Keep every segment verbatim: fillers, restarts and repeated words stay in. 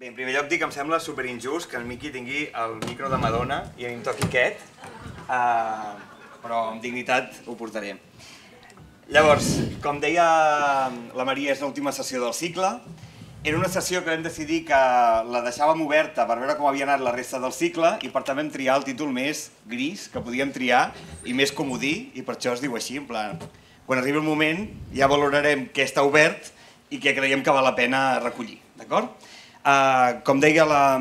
Bé, en primer lloc dic que em sembla superinjust que el Miqui tingui el micro de Madonna i a mi em toqui aquest, uh, però amb dignitat ho portaré. Llavors, com deia la Maria, és l'última sessió del cicle. Era una sessió que vam decidir que la deixàvem oberta per veure com havia anat la resta del cicle i per tant vam triar el títol més gris que podíem triar i més comodí, i per això es diu així, en plan, quan arribi el moment ja valorarem què està obert i què creiem que val la pena recollir, d'acord? Uh, com deia la,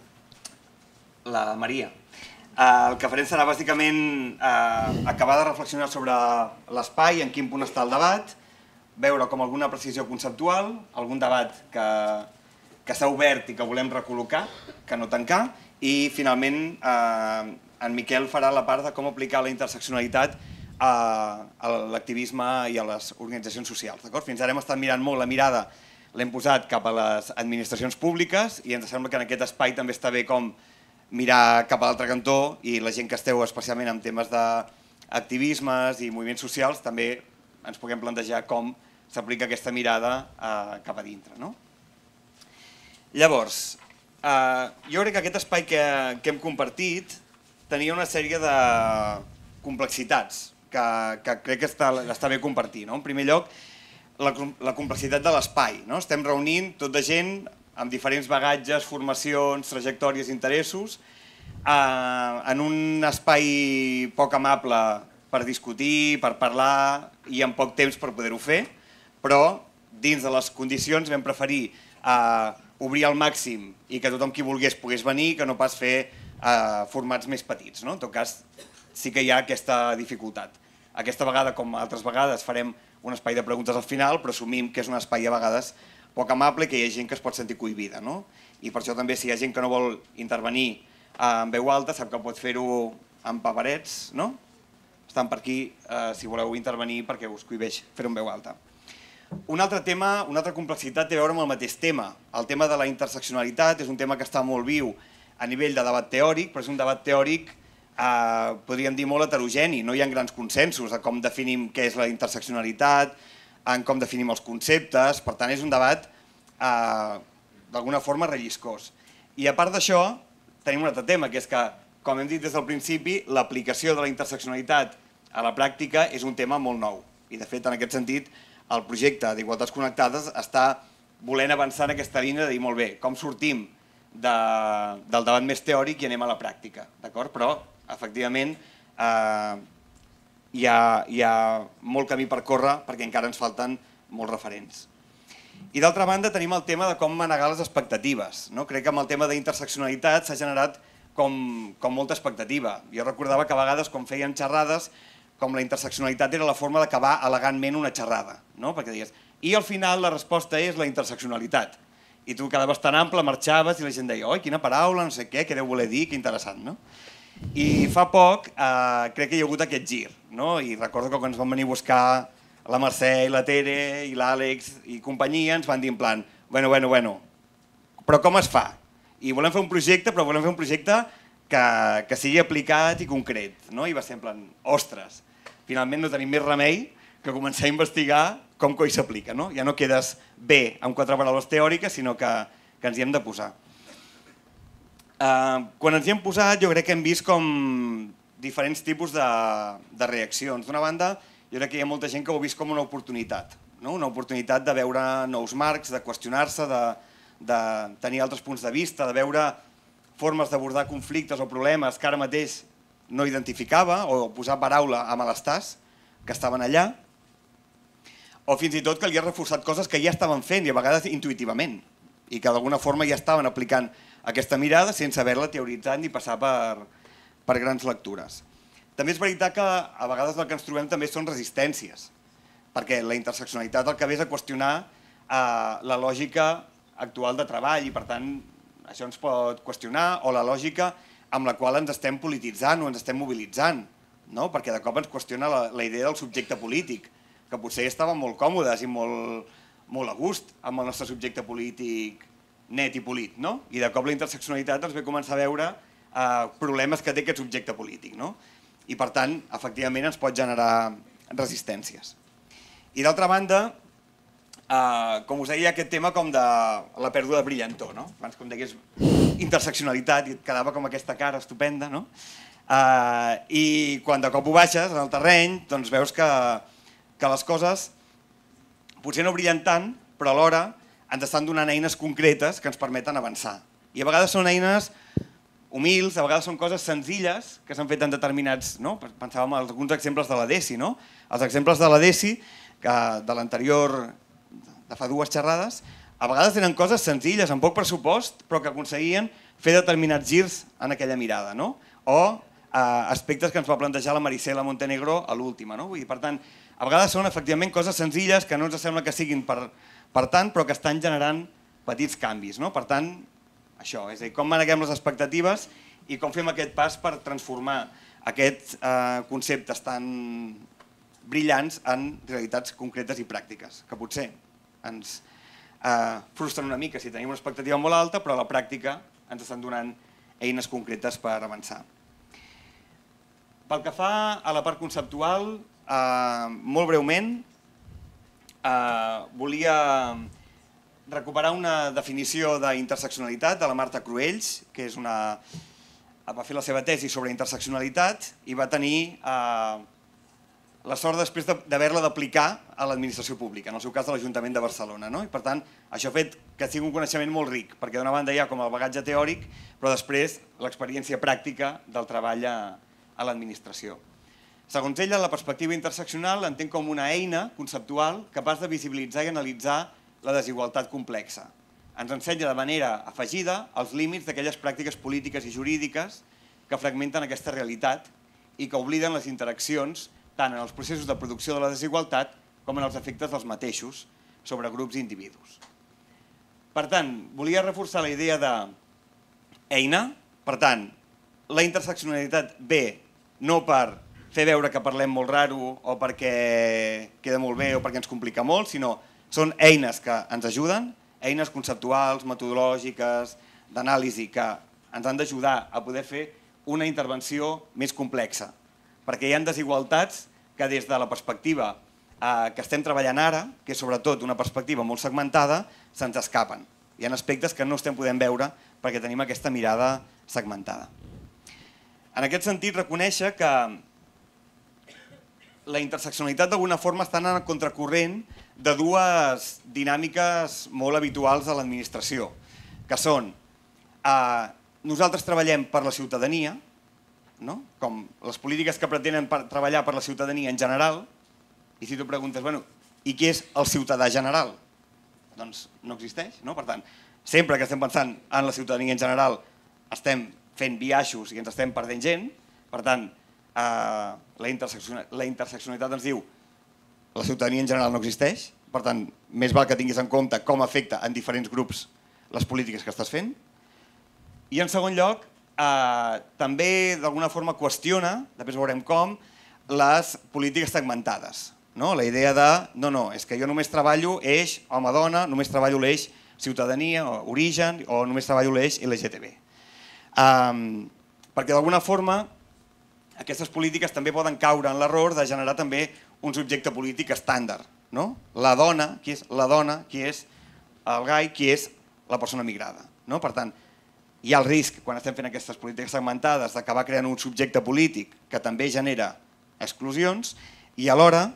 la Maria, uh, el que farem serà bàsicament uh, acabar de reflexionar sobre l'espai, en quin punt està el debat, veure com alguna precisió conceptual, algun debat que, que s'ha obert i que volem recol·locar, que no tancar, i finalment uh, en Miquel farà la part de com aplicar la interseccionalitat a, a l'activisme i a les organitzacions socials. Fins ara hem estat mirant molt la mirada, l'hem posat cap a les administracions públiques i ens sembla que en aquest espai també està bé com mirar cap a l'altre cantó i la gent que esteu especialment en temes d'activismes i moviments socials també ens puguem plantejar com s'aplica aquesta mirada eh, cap a dintre. No? Llavors, eh, jo crec que aquest espai que, que hem compartit tenia una sèrie de complexitats que, que crec que està, està bé compartir. No? En primer lloc, La, la complexitat de l'espai. No? Estem reunint tot de gent amb diferents bagatges, formacions, trajectòries, interessos, eh, en un espai poc amable per discutir, per parlar i amb poc temps per poder-ho fer, però dins de les condicions vam preferir eh, obrir al màxim i que tothom qui volgués pogués venir, que no pas fer eh, formats més petits. No? En tot cas, sí que hi ha aquesta dificultat. Aquesta vegada, com altres vegades, farem un espai de preguntes al final, però assumim que és un espai a vegades poc amable i que hi ha gent que es pot sentir cohibida. No? I per això també si hi ha gent que no vol intervenir en veu alta, sap que pot fer-ho amb paperets, no? Estan per aquí eh, si voleu intervenir perquè us cohibeix fer-ho en veu alta. Un altre tema, una altra complexitat té a veure amb el mateix tema. El tema de la interseccionalitat és un tema que està molt viu a nivell de debat teòric, però és un debat teòric Uh, podríem dir molt heterogeni, no hi ha grans consensos de com definim què és la interseccionalitat, en com definim els conceptes, per tant és un debat uh, d'alguna forma relliscós. I a part d'això tenim un altre tema, que és que, com hem dit des del principi, l'aplicació de la interseccionalitat a la pràctica és un tema molt nou. I de fet, en aquest sentit, el projecte d'Igualtats Connectades està volent avançar en aquesta línia de dir molt bé, com sortim de, del debat més teòric i anem a la pràctica, d'acord? Però efectivament, eh, hi, ha, hi ha molt camí per córrer perquè encara ens falten molts referents. I d'altra banda tenim el tema de com manegar les expectatives. No? Crec que amb el tema d'interseccionalitat s'ha generat com, com molta expectativa. Jo recordava que a vegades quan feien xerrades, com la interseccionalitat era la forma d'acabar elegantment una xerrada. No? Perquè deies, i al final la resposta és la interseccionalitat. I tu quedaves tan ample, marxaves i la gent deia, oi, quina paraula, no sé què, què deu voler dir, que interessant. No? I fa poc eh, crec que hi ha hagut aquest gir, no? I recordo que quan ens van venir a buscar la Mercè i la Tere i l'Àlex i companyia ens van dir en plan, bueno, bueno, bueno, però com es fa? I volem fer un projecte, però volem fer un projecte que, que sigui aplicat i concret, no? I va ser en plan, ostres, finalment no tenim més remei que començar a investigar com coi s'aplica, no? Ja no quedes bé amb quatre paraules teòriques, sinó que, que ens hi hem de posar. Uh, quan ens hi hem posat jo crec que hem vist com diferents tipus de, de reaccions. D'una banda, jo crec que hi ha molta gent que ho ha vist com una oportunitat, no? Una oportunitat de veure nous marcs, de qüestionar-se, de, de tenir altres punts de vista, de veure formes d'abordar conflictes o problemes que ara mateix no identificava o posar paraula a malestars que estaven allà, o fins i tot que li ha reforçat coses que ja estaven fent i a vegades intuïtivament i que d'alguna forma ja estaven aplicant aquesta mirada sense haver-la teoritzat ni passar per, per grans lectures. També és veritat que a vegades el que ens trobem també són resistències, perquè la interseccionalitat el que ve és a qüestionar eh, la lògica actual de treball i per tant això ens pot qüestionar, o la lògica amb la qual ens estem polititzant o ens estem mobilitzant, no? Perquè de cop ens qüestiona la, la idea del subjecte polític, que potser estàvem molt còmodes i molt, molt a gust amb el nostre subjecte polític net i polit, no? I de cop la interseccionalitat ens ve començar a veure eh, problemes que té aquest subjecte polític, no? I per tant, efectivament, ens pot generar resistències. I d'altra banda, com us deia, aquest tema com de la pèrdua de brillantor, no? Abans, com deies, interseccionalitat, i et quedava com aquesta cara estupenda, no? I quan de cop ho baixes en el terreny, doncs veus que les coses potser no brillen tant, però alhora ens estan donant eines concretes que ens permeten avançar. I a vegades són eines humils, a vegades són coses senzilles que s'han fet en determinats... Pensàvem en alguns exemples de l'A D E S I, no? Els exemples de l'A D E S I, de l'anterior, de fa dues xerrades, a vegades eren coses senzilles, amb poc pressupost, però que aconseguien fer determinats girs en aquella mirada, no? O aspectes que ens va plantejar la Marisela Montenegro a l'última, no? Per tant, a vegades són efectivament coses senzilles que no ens sembla que siguin per tant, però que estan generant petits canvis, no? Per tant, això, és a dir, com maneguem les expectatives i com fem aquest pas per transformar aquests conceptes tan brillants en realitats concretes i pràctiques, que potser ens frustren una mica si tenim una expectativa molt alta, però a la pràctica ens estan donant eines concretes per avançar. Pel que fa a la part conceptual, molt breument, volia recuperar una definició d'interseccionalitat de la Marta Cruells, que és una... va fer la seva tesi sobre interseccionalitat i va tenir la sort després d'haver-la d'aplicar a l'administració pública, en el seu cas de l'Ajuntament de Barcelona. I per tant, això ha fet que sigui un coneixement molt ric, perquè d'una banda hi ha com el bagatge teòric, però després l'experiència pràctica del treball a l'administració. Segons ella, la perspectiva interseccional l'entén com una eina conceptual capaç de visibilitzar i analitzar la desigualtat complexa. Ens ensenya de manera afegida els límits d'aquelles pràctiques polítiques i jurídiques que fragmenten aquesta realitat i que obliden les interaccions tant en els processos de producció de la desigualtat com en els efectes dels mateixos sobre grups i individus. Per tant, volia reforçar la idea d'eina. Per tant, la interseccionalitat ve no per fer veure que parlem molt raro o perquè queda molt bé o perquè ens complica molt, sinó són eines que ens ajuden, eines conceptuals, metodològiques, d'anàlisi, que ens han d'ajudar a poder fer una intervenció més complexa. Perquè hi ha desigualtats que des de la perspectiva que estem treballant ara, que és sobretot una perspectiva molt segmentada, se'ns escapen. Hi ha aspectes que no estem podent veure perquè tenim aquesta mirada segmentada. En aquest sentit, reconèixer que la interseccionalitat d'alguna forma està en el contracorrent de dues dinàmiques molt habituals a l'administració, que són nosaltres treballem per la ciutadania, com les polítiques que pretenen treballar per la ciutadania en general, i si tu preguntes, bueno, i qui és el ciutadà general? Doncs no existeix, no? Per tant, sempre que estem pensant en la ciutadania en general estem fent biaixos i ens estem perdent gent, per tant, la interseccionalitat ens diu la ciutadania en general no existeix, per tant, més val que tinguis en compte com afecta en diferents grups les polítiques que estàs fent. I en segon lloc, també d'alguna forma qüestiona, després veurem com, les polítiques segmentades. La idea de, no, no, és que jo només treballo eix home-dona, només treballo l'eix ciutadania o origen, o només treballo l'eix L G T B. Perquè d'alguna forma aquestes polítiques també poden caure en l'error de generar també un subjecte polític estàndard. La dona, qui és la dona, qui és el gai, qui és la persona migrada. Per tant, hi ha el risc, quan estem fent aquestes polítiques segmentades, d'acabar creant un subjecte polític que també genera exclusions i alhora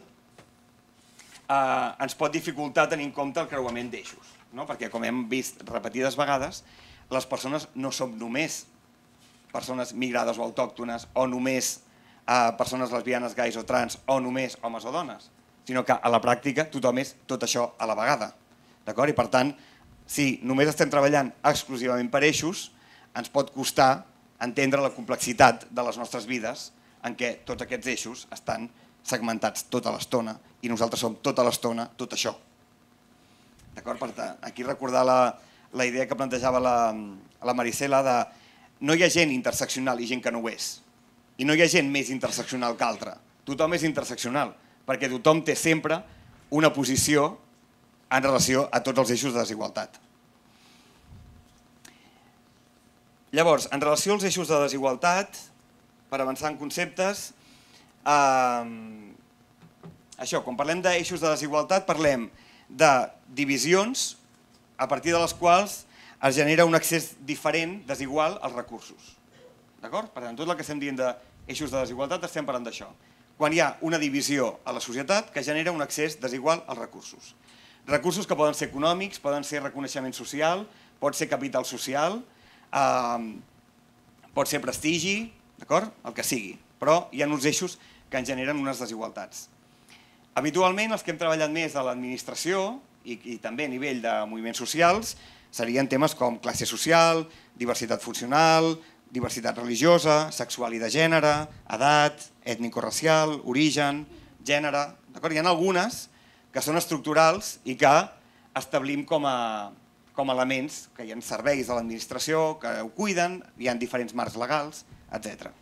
ens pot dificultar tenir en compte el creuament d'eixos. Perquè, com hem vist repetides vegades, les persones no som només persones migrades o autòctones, o només persones lesbianes, gais o trans, o només homes o dones, sinó que a la pràctica tothom és tot això a la vegada. I per tant, si només estem treballant exclusivament per eixos, ens pot costar entendre la complexitat de les nostres vides en què tots aquests eixos estan segmentats tota l'estona i nosaltres som tota l'estona tot això. Aquí recordar la idea que plantejava la Marisela de no hi ha gent interseccional i gent que no ho és. I no hi ha gent més interseccional que altra. Tothom és interseccional, perquè tothom té sempre una posició en relació a tots els eixos de desigualtat. Llavors, en relació als eixos de desigualtat, per avançar en conceptes, això, quan parlem d'eixos de desigualtat, parlem de divisions a partir de les quals es genera un accés diferent, desigual, als recursos. D'acord? Per tant, tot el que estem dient d'eixos de desigualtat estem parlant d'això. Quan hi ha una divisió a la societat que genera un accés desigual als recursos. Recursos que poden ser econòmics, poden ser reconeixement social, pot ser capital social, eh, pot ser prestigi, d'acord? El que sigui. Però hi ha uns eixos que en generen unes desigualtats. Habitualment, els que hem treballat més a l'administració i, i també a nivell de moviments socials serien temes com classe social, diversitat funcional, diversitat religiosa, sexual i de gènere, edat, ètnico-racial, origen, gènere... Hi ha algunes que són estructurals i que establim com a, com a elements, que hi ha serveis de l'administració que ho cuiden, hi ha diferents marcs legals, etcètera.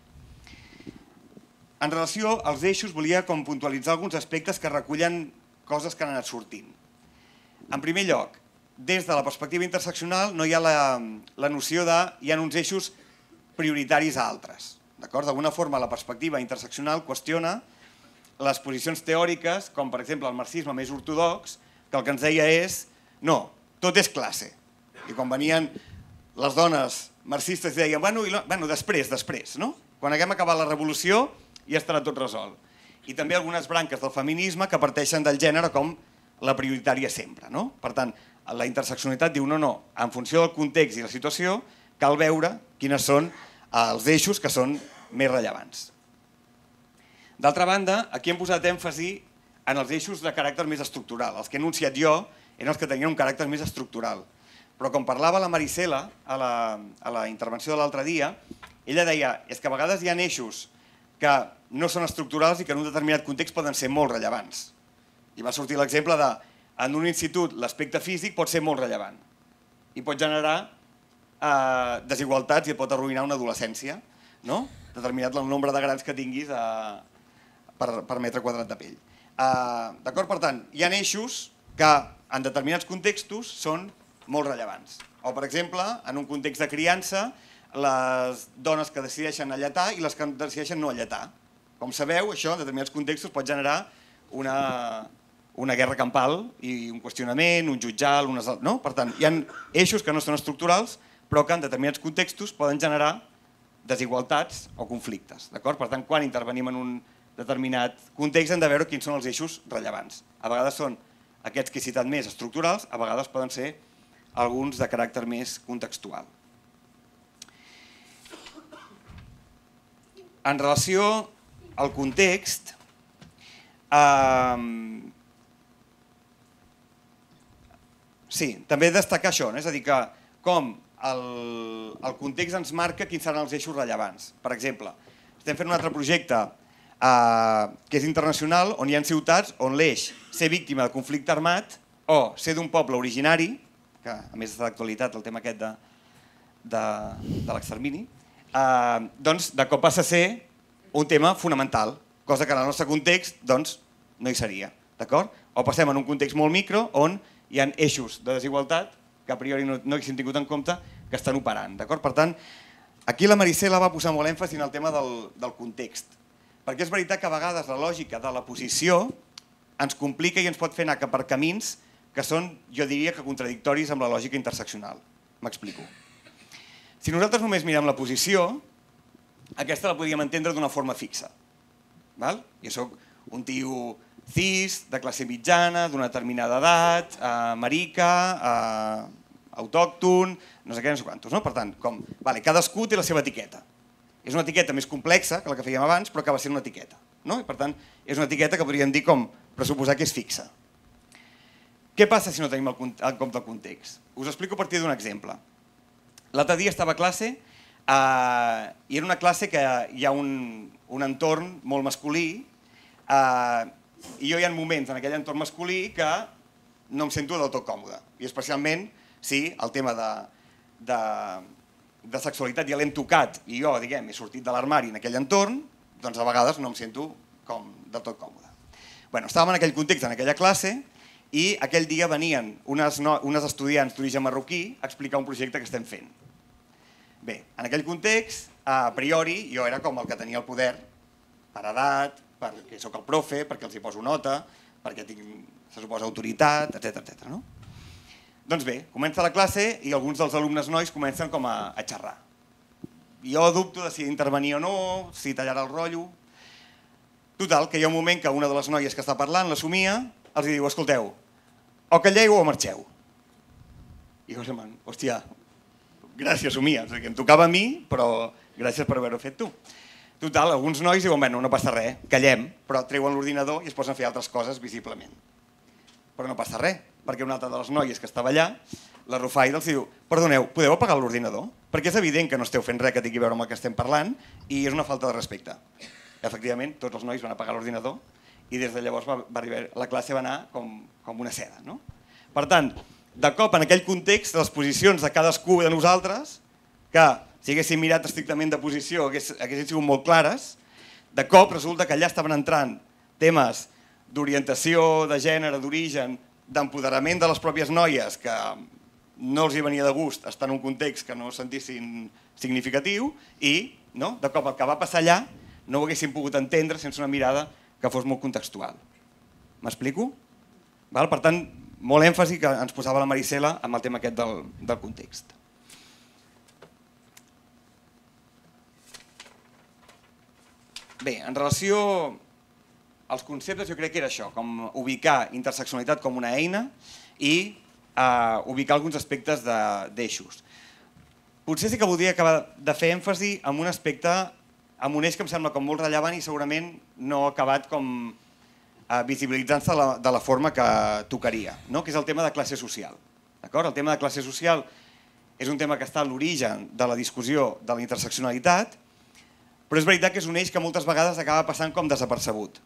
En relació als eixos, volia com puntualitzar alguns aspectes que recullen coses que han anat sortint. En primer lloc, des de la perspectiva interseccional no hi ha la, la noció de hi ha uns eixos prioritaris a altres. D'alguna forma, la perspectiva interseccional qüestiona les posicions teòriques, com per exemple el marxisme més ortodox, que el que ens deia és no, tot és classe. I quan venien les dones marxistes deien, bueno, i, bueno després, després, no? Quan haguem acabat la revolució ja estarà tot resolt. I també algunes branques del feminisme que parteixen del gènere com la prioritària sempre. No? Per tant, la interseccionalitat diu no, no, en funció del context i la situació cal veure quines són els eixos que són més rellevants. D'altra banda, aquí hem posat èmfasi en els eixos de caràcter més estructural. Els que he enunciat jo eren els que tenien un caràcter més estructural. Però com parlava la Marisela a la, a la intervenció de l'altre dia, ella deia és que a vegades hi ha eixos que no són estructurals i que en un determinat context poden ser molt rellevants. I va sortir l'exemple de en un institut l'aspecte físic pot ser molt rellevant i pot generar eh, desigualtats i pot arruïnar una adolescència, no? Determinat el nombre de grans que tinguis eh, per, per metre quadrat de pell. Eh, D'acord? Per tant, hi ha eixos que en determinats contextos són molt rellevants. O, per exemple, en un context de criança, les dones que decideixen alletar i les que decideixen no alletar. Com sabeu, això en determinats contextos pot generar una, una guerra campal i un qüestionament, un jutjal, unes, no? Per tant, hi ha eixos que no són estructurals però que en determinats contextos poden generar desigualtats o conflictes. Per tant, quan intervenim en un determinat context hem de veure quins són els eixos rellevants. A vegades són aquests que he citat més estructurals, a vegades poden ser alguns de caràcter més contextual. En relació al context, eh, sí, també destacar això, no? És a dir, que com el, el context ens marca quins seran els eixos rellevants. Per exemple, estem fent un altre projecte eh, que és internacional, on hi ha ciutats on l'eix ser víctima de conflicte armat o ser d'un poble originari, que a més de l'actualitat el tema aquest de, de, de l'extermini, eh, doncs de cop passa a ser un tema fonamental, cosa que en el nostre context doncs, no hi seria. O passem en un context molt micro on hi ha eixos de desigualtat que a priori no, no haguéssim tingut en compte que estan operant. Per tant, aquí la Marisela va posar molt èmfasi en el tema del, del context, perquè és veritat que a vegades la lògica de la posició ens complica i ens pot fer anar cap per camins que són, jo diria, que contradictoris amb la lògica interseccional. M'explico. Si nosaltres només mirem la posició, aquesta la podríem entendre d'una forma fixa. Jo soc un tio cis, de classe mitjana, d'una determinada edat, marica, autòcton, no sé què, no sé quantos. Per tant, cadascú té la seva etiqueta. És una etiqueta més complexa que la que fèiem abans, però acaba sent una etiqueta. Per tant, és una etiqueta que podríem dir com pressuposar que és fixa. Què passa si no tenim en compte el context? Us ho explico a partir d'un exemple. L'altre dia estava a classe i era una classe que hi ha un entorn molt masculí i jo hi ha moments en aquell entorn masculí que no em sento del tot còmode. I especialment si el tema de sexualitat ja l'hem tocat i jo, diguem, he sortit de l'armari en aquell entorn, doncs a vegades no em sento del tot còmode. Estàvem en aquell context, en aquella classe, i aquell dia venien unes estudiants d'origen marroquí a explicar un projecte que estem fent. Bé, en aquell context, a priori, jo era com el que tenia el poder, per edat, perquè sóc el profe, perquè els hi poso nota, perquè tinc, se suposa, autoritat, etcètera, etcètera. No? Doncs bé, comença la classe i alguns dels alumnes nois comencen com a, a xerrar. Jo dubto de si intervenir o no, si tallarà el rotllo. Total, que hi ha un moment que una de les noies que està parlant, l'assumia, els diu, escolteu, o calleu o marxeu. I jo se'm, hòstia, gràcies, Somia, o sigui, em tocava a mi, però gràcies per haver-ho fet tu. Total, alguns nois diuen, bueno, no passa res, callem, però treuen l'ordinador i es posen a fer altres coses visiblement. Però no passa res, perquè una altra de les noies que estava allà, la Rufaida, els diu, perdoneu, podeu apagar l'ordinador? Perquè és evident que no esteu fent res que tingui a veure amb el que estem parlant i és una falta de respecte. Efectivament, tots els nois van apagar l'ordinador i des de llavors va, va arribar, la classe va anar com, com una seda. No? Per tant, de cop en aquell context, les posicions de cadascú de nosaltres, que si haguéssim mirat estrictament de posició hagués, haguessin sigut molt clares, de cop resulta que allà estaven entrant temes d'orientació, de gènere, d'origen, d'empoderament de les pròpies noies, que no els hi venia de gust estar en un context que no sentissin significatiu i, no, de cop el que va passar allà no ho haguéssim pogut entendre sense una mirada que fos molt contextual. M'explico? Per tant, molt èmfasi que ens posava la Marisela amb el tema aquest del, del context. Bé, en relació als conceptes jo crec que era això, com ubicar interseccionalitat com una eina i eh, ubicar alguns aspectes d'eixos. Potser sí que voldria acabar de fer èmfasi en un aspecte, en un eix que em sembla com molt rellevant i segurament no ha acabat com eh, visibilitzant-se de, la, de la forma que tocaria, no? Que és el tema de classe social. El tema de classe social és un tema que està a l'origen de la discussió de la interseccionalitat, però és veritat que és un eix que moltes vegades acaba passant com desapercebut.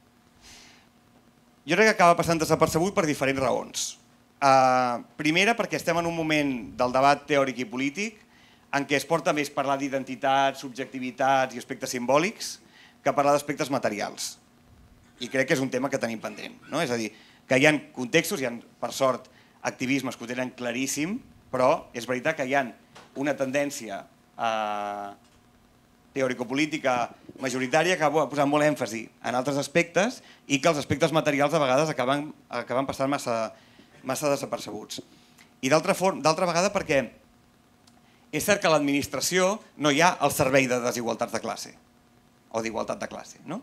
Jo crec que acaba passant desapercebut per diferents raons. Uh, primera, perquè estem en un moment del debat teòric i polític en què es porta més parlar d'identitats, subjectivitats i aspectes simbòlics que parlar d'aspectes materials. I crec que és un tema que tenim pendent. No? És a dir, que hi ha contextos, hi ha, per sort, activismes que ho tenen claríssim, però és veritat que hi ha una tendència uh, teòrico-política majoritària que ha posat molt èmfasi en altres aspectes i que els aspectes materials a vegades acaben, acaben passant massa, massa desapercebuts. I d'altra vegada perquè és cert que a l'administració no hi ha el servei de desigualtats de classe o d'igualtat de classe. No?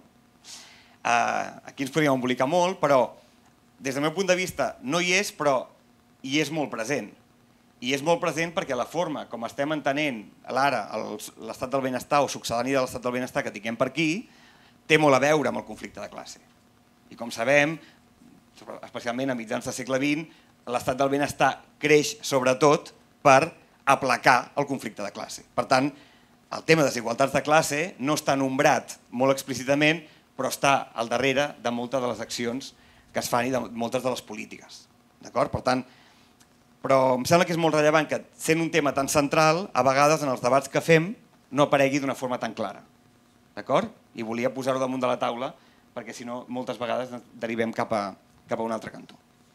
Uh, aquí ens podríem embolicar molt, però des del meu punt de vista no hi és, però hi és molt present. I és molt present perquè la forma com estem entenent ara l'estat del benestar o succedani de l'estat del benestar que tinguem per aquí té molt a veure amb el conflicte de classe. I com sabem, especialment a mitjans del segle vint, l'estat del benestar creix sobretot per aplacar el conflicte de classe. Per tant, el tema de desigualtats de classe no està nombrat molt explícitament, però està al darrere de moltes de les accions que es fan i de moltes de les polítiques. Per tant, però em sembla que és molt rellevant que, sent un tema tan central, a vegades en els debats que fem no aparegui d'una forma tan clara. D'acord? I volia posar-ho damunt de la taula perquè si no moltes vegades derivem cap a, cap a un altre cantó.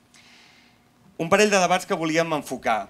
Un parell de debats que volíem enfocar.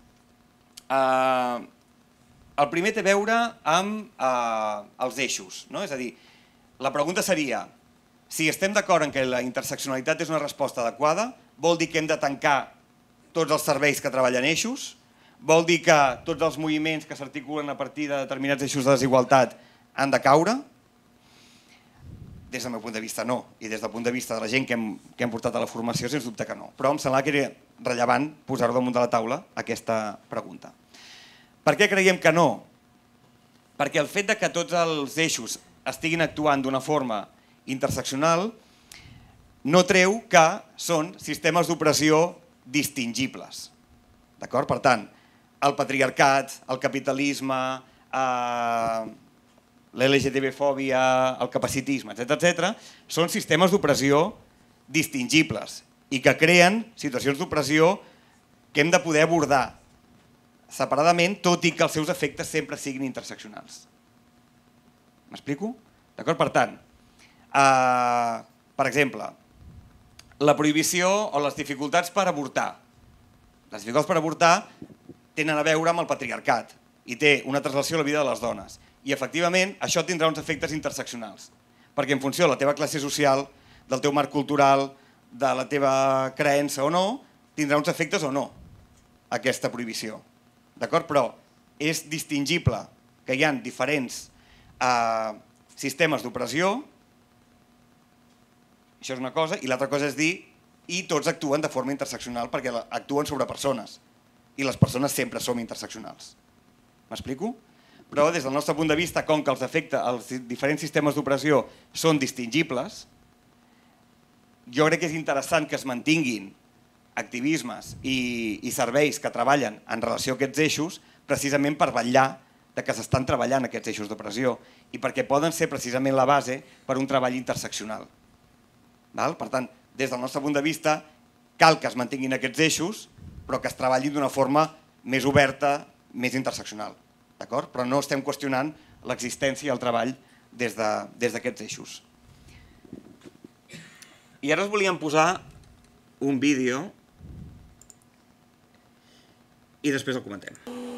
Uh, el primer té a veure amb uh, els eixos. No? És a dir, la pregunta seria, si estem d'acord en que la interseccionalitat és una resposta adequada, vol dir que hem de tancar tots els serveis que treballen eixos, vol dir que tots els moviments que s'articulen a partir de determinats eixos de desigualtat han de caure? Des del meu punt de vista no, i des del punt de vista de la gent que hem, que hem portat a la formació sens dubte que no, però em sembla que era rellevant posar-ho damunt de la taula aquesta pregunta. Per què creiem que no? Perquè el fet de que tots els eixos estiguin actuant d'una forma interseccional no treu que són sistemes d'opressió distingibles. Per tant, el patriarcat, el capitalisme, eh, l'L G T B-fòbia, el capacitisme, etcètera, són sistemes d'opressió distingibles i que creen situacions d'opressió que hem de poder abordar separadament, tot i que els seus efectes sempre siguin interseccionals. M'explico? Per tant, eh, per exemple, la prohibició o les dificultats per avortar. Les dificultats per avortar tenen a veure amb el patriarcat i té una translació a la vida de les dones. I efectivament això tindrà uns efectes interseccionals, perquè en funció de la teva classe social, del teu marc cultural, de la teva creença o no, tindrà uns efectes o no, aquesta prohibició. D'acord? Però és distingible que hi ha diferents eh, sistemes d'opressió, això és una cosa, i l'altra cosa és dir i tots actuen de forma interseccional perquè actuen sobre persones, i les persones sempre som interseccionals. M'explico? Però des del nostre punt de vista, com que els efectes, els diferents sistemes d'opressió són distingibles, jo crec que és interessant que es mantinguin activismes i, i serveis que treballen en relació a aquests eixos precisament per vetllar de que s'estan treballant aquests eixos d'opressió i perquè poden ser precisament la base per un treball interseccional. Val? Per tant, des del nostre punt de vista, cal que es mantinguin aquests eixos, però que es treballin d'una forma més oberta, més interseccional. D'acord? Però no estem qüestionant l'existència i el treball des d'aquests eixos. I ara us volíem posar un vídeo i després el comentem.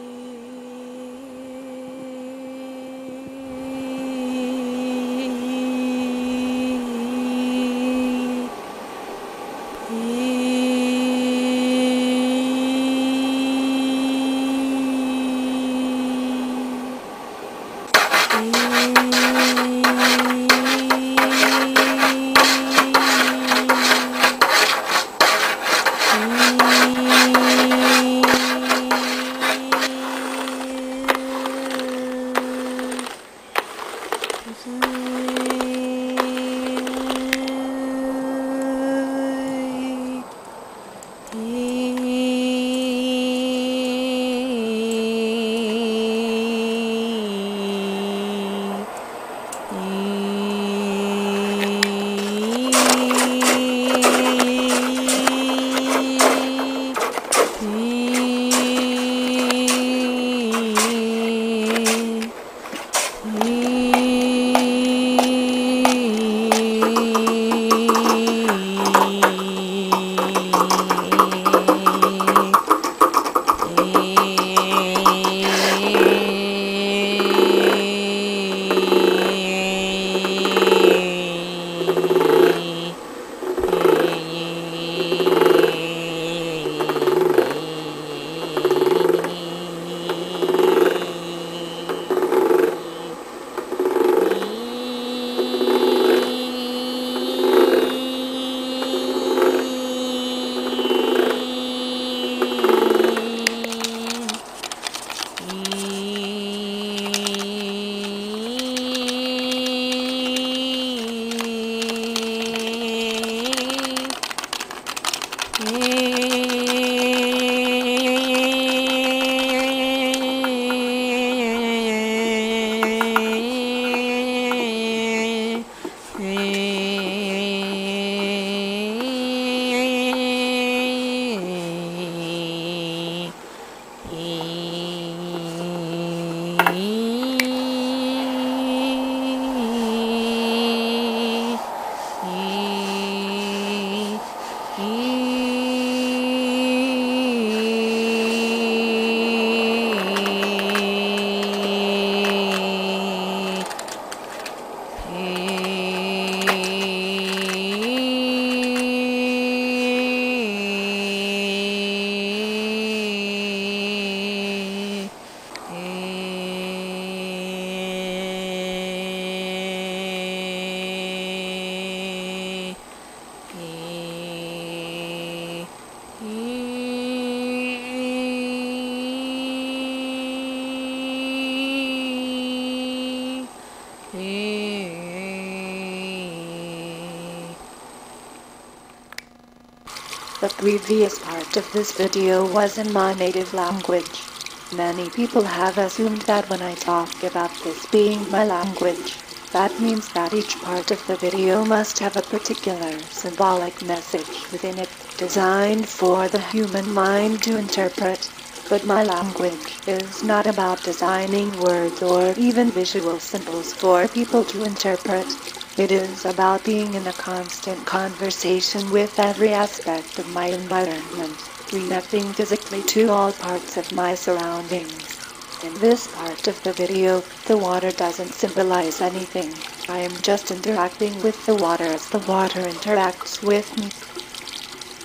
The previous part of this video was in my native language. Many people have assumed that when I talk about this being my language, that means that each part of the video must have a particular symbolic message within it, designed for the human mind to interpret. But my language is not about designing words or even visual symbols for people to interpret. It is about being in a constant conversation with every aspect of my environment, reacting physically to all parts of my surroundings. In this part of the video, the water doesn't symbolize anything. I am just interacting with the water as the water interacts with me.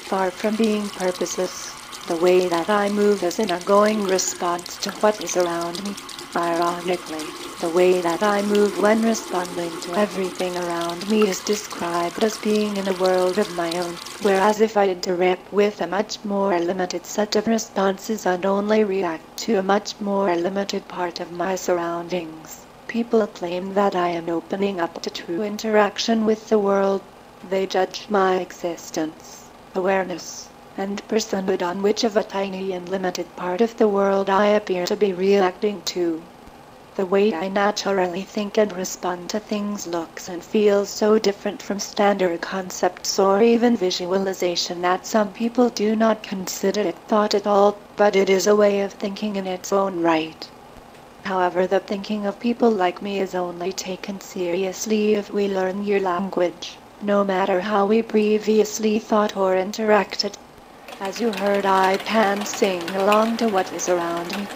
far from being purposeless. The way that I move is an ongoing response to what is around me. Ironically, the way that I move when responding to everything around me is described as being in a world of my own, whereas if I interact with a much more limited set of responses and only react to a much more limited part of my surroundings, people claim that I am opening up to true interaction with the world. They judge my existence, awareness, and personhood on which of a tiny and limited part of the world I appear to be reacting to. The way I naturally think and respond to things looks and feels so different from standard concepts or even visualization that some people do not consider it thought at all, but it is a way of thinking in its own right. However, the thinking of people like me is only taken seriously if we learn your language, no matter how we previously thought or interacted. As you heard, I can sing along to what is around me.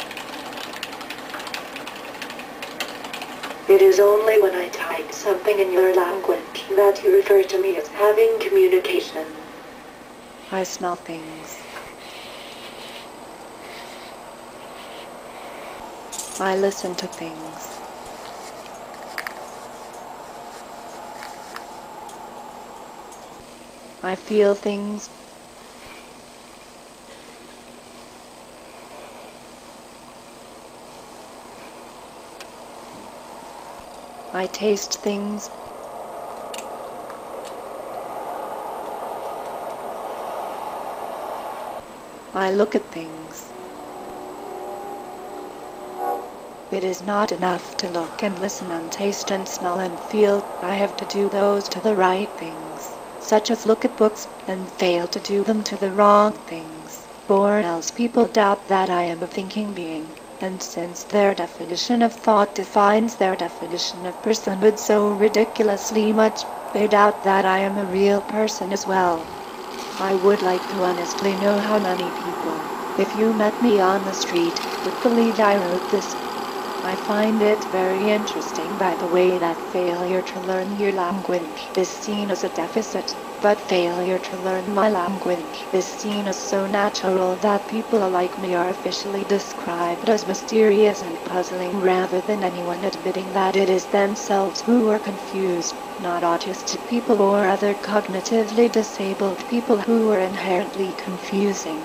It is only when I type something in your language that you refer to me as having communication. I smell things. I listen to things. I feel things. I taste things. I look at things. It is not enough to look and listen and taste and smell and feel. I have to do those to the right things, such as look at books, and fail to do them to the wrong things, or else people doubt that I am a thinking being. And since their definition of thought defines their definition of personhood so ridiculously much, they doubt that I am a real person as well. I would like to honestly know how many people, if you met me on the street, would believe I wrote this. I find it very interesting by the way that failure to learn your language is seen as a deficit, but failure to learn my language is seen as so natural that people like me are officially described as mysterious and puzzling rather than anyone admitting that it is themselves who are confused, not autistic people or other cognitively disabled people who are inherently confusing.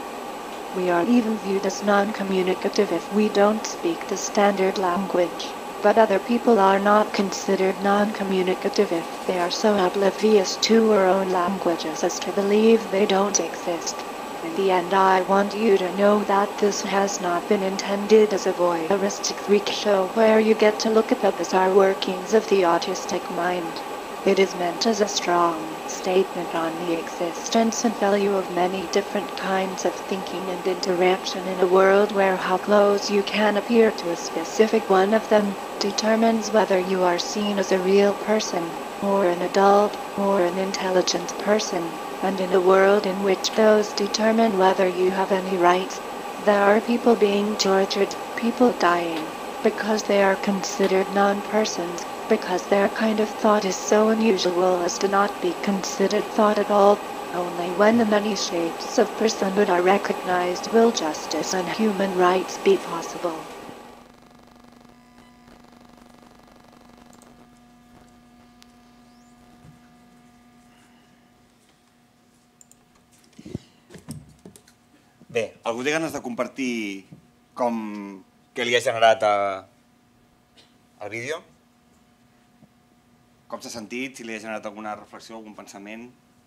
We are even viewed as non-communicative if we don't speak the standard language, but other people are not considered non-communicative if they are so oblivious to our own languages as to believe they don't exist. In the end, I want you to know that this has not been intended as a voyeuristic freak show where you get to look at the bizarre workings of the autistic mind. It is meant as a strong statement on the existence and value of many different kinds of thinking and interaction in a world where how close you can appear to a specific one of them determines whether you are seen as a real person, or an adult, or an intelligent person, and in a world in which those determine whether you have any rights. There are people being tortured, people dying, because they are considered non-persons, because their kind of thought is so unusual as to not be considered thought at all. Only when the many shapes of personhood are recognized will justice and human rights be possible. Bé, algú té ganes de compartir com què li ha generat a... el vídeo? Com s'ha sentit? Si li ha generat alguna reflexió, algun pensament?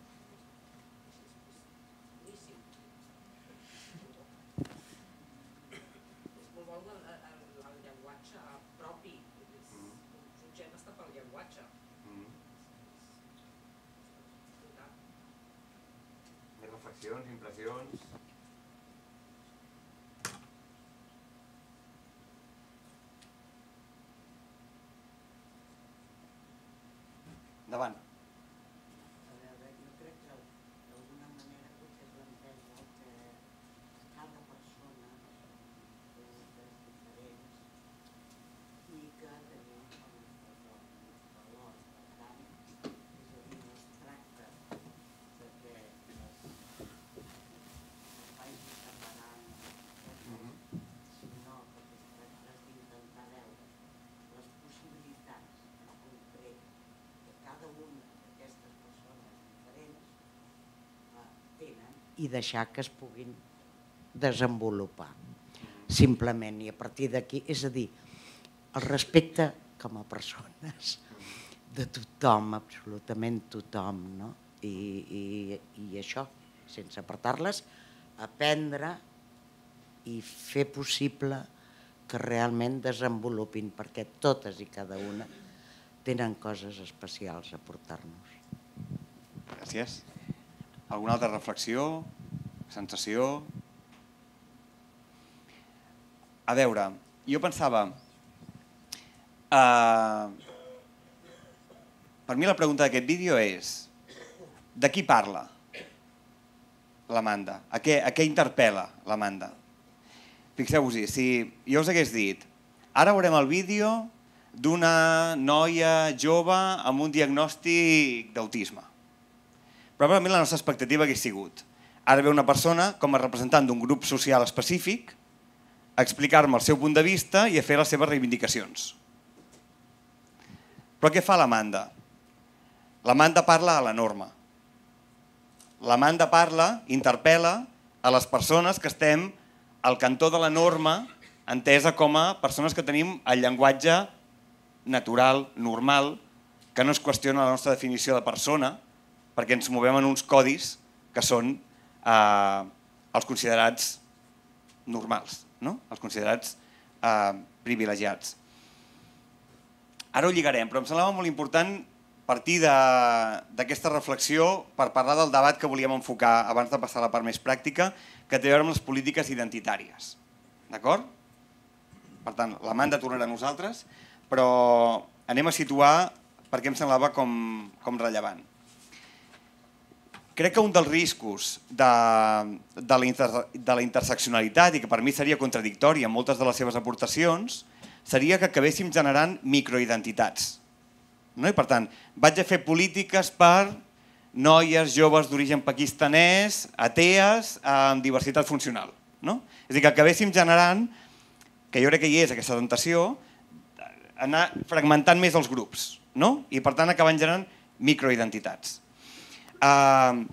És molt bo el, el, el llenguatge propi. És un subjecte està pel llenguatge. Més reflexions, impressions... Endavant. A veure, jo crec que d'alguna manera potser planteja que cada persona té uns diferents i que tenim els nostres valors. Per tant, és a dir, no es tracta de que les i deixar que es puguin desenvolupar, simplement. I a partir d'aquí, és a dir, el respecte com a persones de tothom, absolutament tothom, no? I, i, i això, sense apartar-les, aprendre i fer possible que realment desenvolupin, perquè totes i cada una tenen coses especials a portar-nos. Gràcies. Alguna altra reflexió? Sensació? A veure, jo pensava... Uh, per mi la pregunta d'aquest vídeo és: de qui parla l'Amanda? A què, a què interpel·la l'Amanda? Fixeu-vos-hi, si jo us hagués dit ara veurem el vídeo d'una noia jove amb un diagnòstic d'autisme, probablement la nostra expectativa hagués sigut ara ve una persona com a representant d'un grup social específic a explicar-me el seu punt de vista i a fer les seves reivindicacions. Però què fa l'Amanda? L'Amanda parla a la norma. L'Amanda parla, interpel·la a les persones que estem al cantó de la norma, entesa com a persones que tenim el llenguatge natural, normal, que no es qüestiona la nostra definició de persona, perquè ens movem en uns codis que són eh, els considerats normals, no? Els considerats eh, privilegiats. Ara ho lligarem, però em semblava molt important partir d'aquesta reflexió per parlar del debat que volíem enfocar abans de passar a la part més pràctica, que té a veure amb les polítiques identitàries. D'acord? Per tant, l'Amanda tornarà a nosaltres, però anem a situar per què em semblava com, com rellevant. Crec que un dels riscos de, de, la inter, de la interseccionalitat, i que per mi seria contradictori en moltes de les seves aportacions, seria que acabéssim generant microidentitats. No? I per tant, vaig a fer polítiques per noies joves d'origen pakistanès, atees, amb diversitat funcional. No? És a dir, que acabéssim generant, que jo crec que hi és aquesta tentació, anar fragmentant més els grups, no? I per tant acaben generant microidentitats. Uh,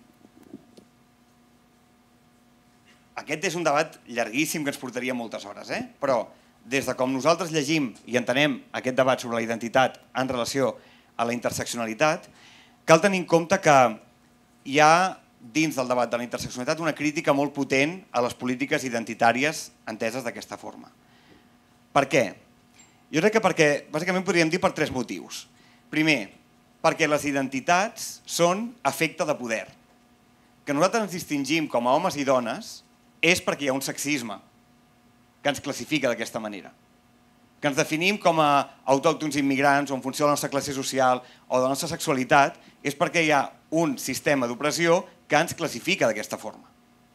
aquest és un debat llarguíssim que ens portaria moltes hores, eh? Però des de com nosaltres llegim i entenem aquest debat sobre la identitat en relació a la interseccionalitat, cal tenir en compte que hi ha dins del debat de la interseccionalitat una crítica molt potent a les polítiques identitàries enteses d'aquesta forma. Per què? Jo crec que perquè, bàsicament podríem dir per tres motius. Primer, perquè les identitats són efecte de poder. Que nosaltres ens distingim com a homes i dones és perquè hi ha un sexisme que ens classifica d'aquesta manera. Que ens definim com a autòctons immigrants o en funció de la nostra classe social o de la nostra sexualitat és perquè hi ha un sistema d'opressió que ens classifica d'aquesta forma.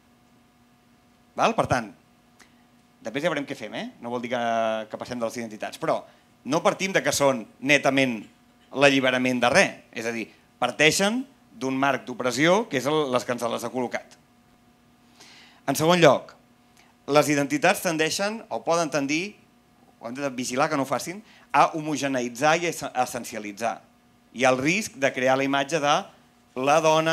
Val? Per tant, després ja veurem què fem, eh? No vol dir que, que passem de les identitats, però no partim de que són netament l'alliberament de res, és a dir, parteixen d'un marc d'opressió que és les que ens les ha col·locat. En segon lloc, les identitats tendeixen, o poden tendir, o hem de vigilar que no ho facin, a homogeneïtzar i a essencialitzar. Hi ha el risc de crear la imatge de la dona,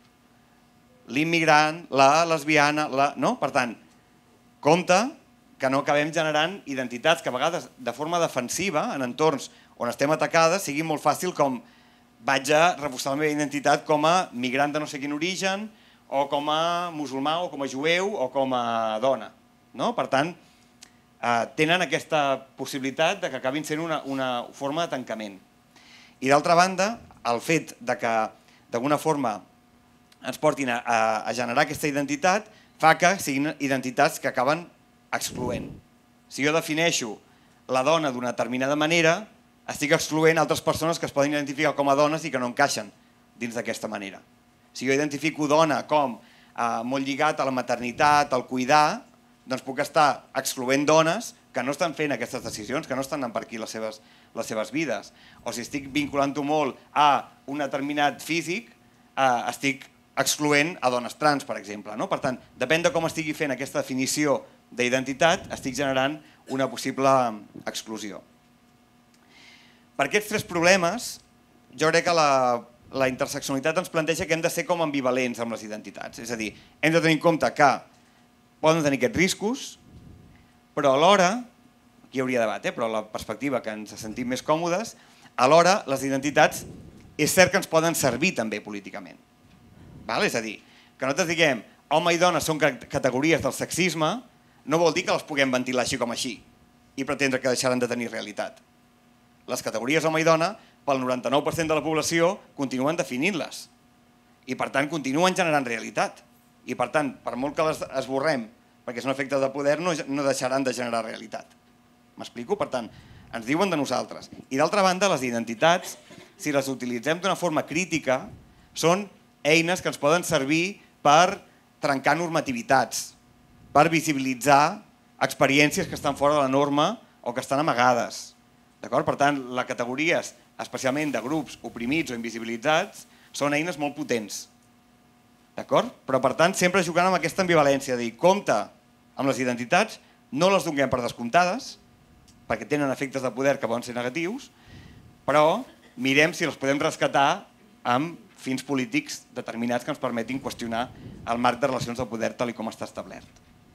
l'immigrant, la lesbiana, la... no? Per tant, compte que no acabem generant identitats que a vegades de forma defensiva, en entorns on estem atacades, sigui molt fàcil com vaig a reforçar la meva identitat com a migrant de no sé quin origen, o com a musulmà, o com a jueu, o com a dona. No? Per tant, eh, tenen aquesta possibilitat de que acabin sent una, una forma de tancament. I d'altra banda, el fet de que d'alguna forma ens portin a, a, a generar aquesta identitat fa que siguin identitats que acaben excloent. Si jo defineixo la dona d'una determinada manera, estic excloent altres persones que es poden identificar com a dones i que no encaixen dins d'aquesta manera. Si jo identifico dona com eh, molt lligat a la maternitat, al cuidar, doncs puc estar excloent dones que no estan fent aquestes decisions, que no estan anant per aquí les seves, les seves vides. O si estic vinculant-ho molt a un determinat físic, eh, estic excloent a dones trans, per exemple. No? Per tant, depèn de com estigui fent aquesta definició d'identitat, estic generant una possible exclusió. Per aquests tres problemes, jo crec que la, la interseccionalitat ens planteja que hem de ser com ambivalents amb les identitats. És a dir, hem de tenir en compte que poden tenir aquests riscos, però alhora, aquí hi hauria debat, eh? Però la perspectiva que ens sentim més còmodes, alhora les identitats és cert que ens poden servir també políticament. Val? És a dir, que nosaltres diguem home i dona són categories del sexisme, no vol dir que les puguem ventilar així com així i pretendre que deixaran de tenir realitat. Les categories home i dona, pel noranta-nou per cent de la població, continuen definint-les i per tant continuen generant realitat. I per tant, per molt que les esborrem perquè són efectes de poder, no, no deixaran de generar realitat. M'explico? Per tant, ens diuen de nosaltres. I d'altra banda, les identitats, si les utilitzem d'una forma crítica, són eines que ens poden servir per trencar normativitats, per visibilitzar experiències que estan fora de la norma o que estan amagades. D'acord? Per tant, les categories, especialment de grups oprimits o invisibilitzats, són eines molt potents. D'acord? Però, per tant, sempre jugant amb aquesta ambivalència, de dir, compte amb les identitats, no les donem per descomptades, perquè tenen efectes de poder que poden ser negatius, però mirem si els podem rescatar amb fins polítics determinats que ens permetin qüestionar el marc de relacions del poder tal com està establert.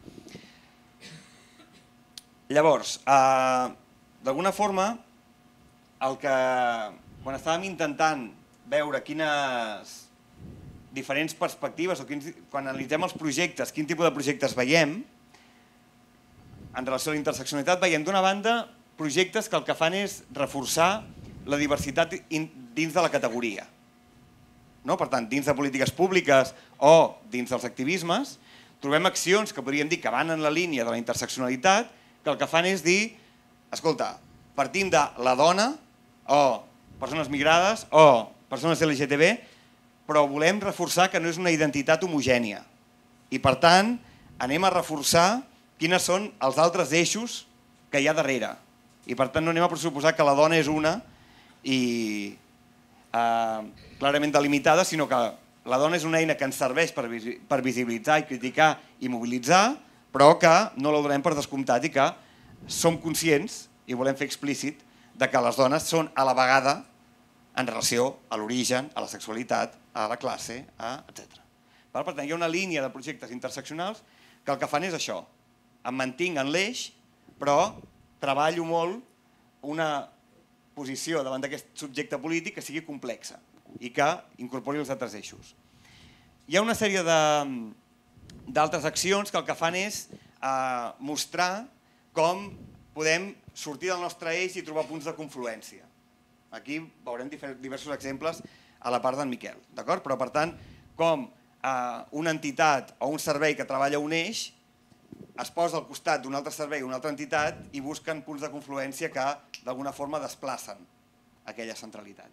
Llavors, eh, d'alguna forma, el que, quan estàvem intentant veure quines diferents perspectives, o quins, quan analitzem els projectes, quin tipus de projectes veiem, en relació a la interseccionalitat, veiem d'una banda projectes que el que fan és reforçar la diversitat dins de la categoria. No? Per tant, dins de polítiques públiques o dins dels activismes, trobem accions que podríem dir que van en la línia de la interseccionalitat, que el que fan és dir, escolta, partim de la dona o persones migrades o persones L G T B, però volem reforçar que no és una identitat homogènia. I per tant, anem a reforçar quines són els altres eixos que hi ha darrere. I per tant no anem a pressuposar que la dona és una i eh, clarament delimitada, sinó que la dona és una eina que ens serveix per, per visibilitzar i criticar i mobilitzar, però que no la donem per descomptat i que som conscients i volem fer explícit de que les dones són a la vegada en relació a l'origen, a la sexualitat, a la classe, etcètera. Per tant, hi ha una línia de projectes interseccionals que el que fan és això, em mantinc en l'eix, però treballo molt una posició davant d'aquest subjecte polític que sigui complexa i que incorpori els altres eixos. Hi ha una sèrie d'altres accions que el que fan és eh, mostrar com podem sortir del nostre eix i trobar punts de confluència. Aquí veurem diversos exemples a la part d'en Miquel, d'acord? Però, per tant, com eh, una entitat o un servei que treballa un eix es posa al costat d'un altre servei o una altra entitat i busquen punts de confluència que d'alguna forma desplacen aquella centralitat.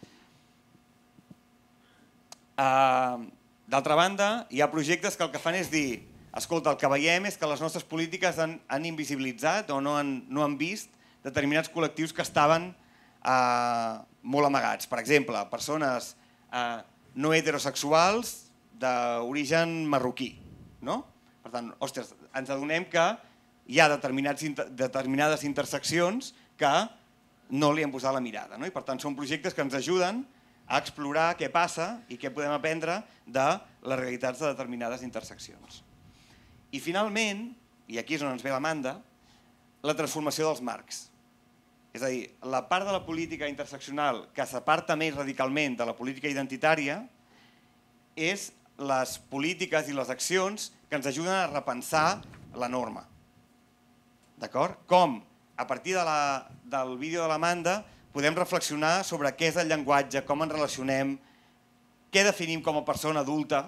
Eh, D'altra banda, hi ha projectes que el que fan és dir, escolta, el que veiem és que les nostres polítiques han, han invisibilitzat o no han, no han vist determinats col·lectius que estaven eh, molt amagats. Per exemple, persones eh, no heterosexuals d'origen marroquí. No? Per tant, ostres, ens adonem que hi ha determinades interseccions que no li han posat la mirada. No? I per tant, són projectes que ens ajuden a explorar què passa i què podem aprendre de les realitats de determinades interseccions. I finalment, i aquí és on ens ve l'Amanda, la transformació dels marcs. És a dir, la part de la política interseccional que s'aparta més radicalment de la política identitària és les polítiques i les accions que ens ajuden a repensar la norma. D'acord? Com, a partir de la, del vídeo de l'Amanda, podem reflexionar sobre què és el llenguatge, com ens relacionem, què definim com a persona adulta,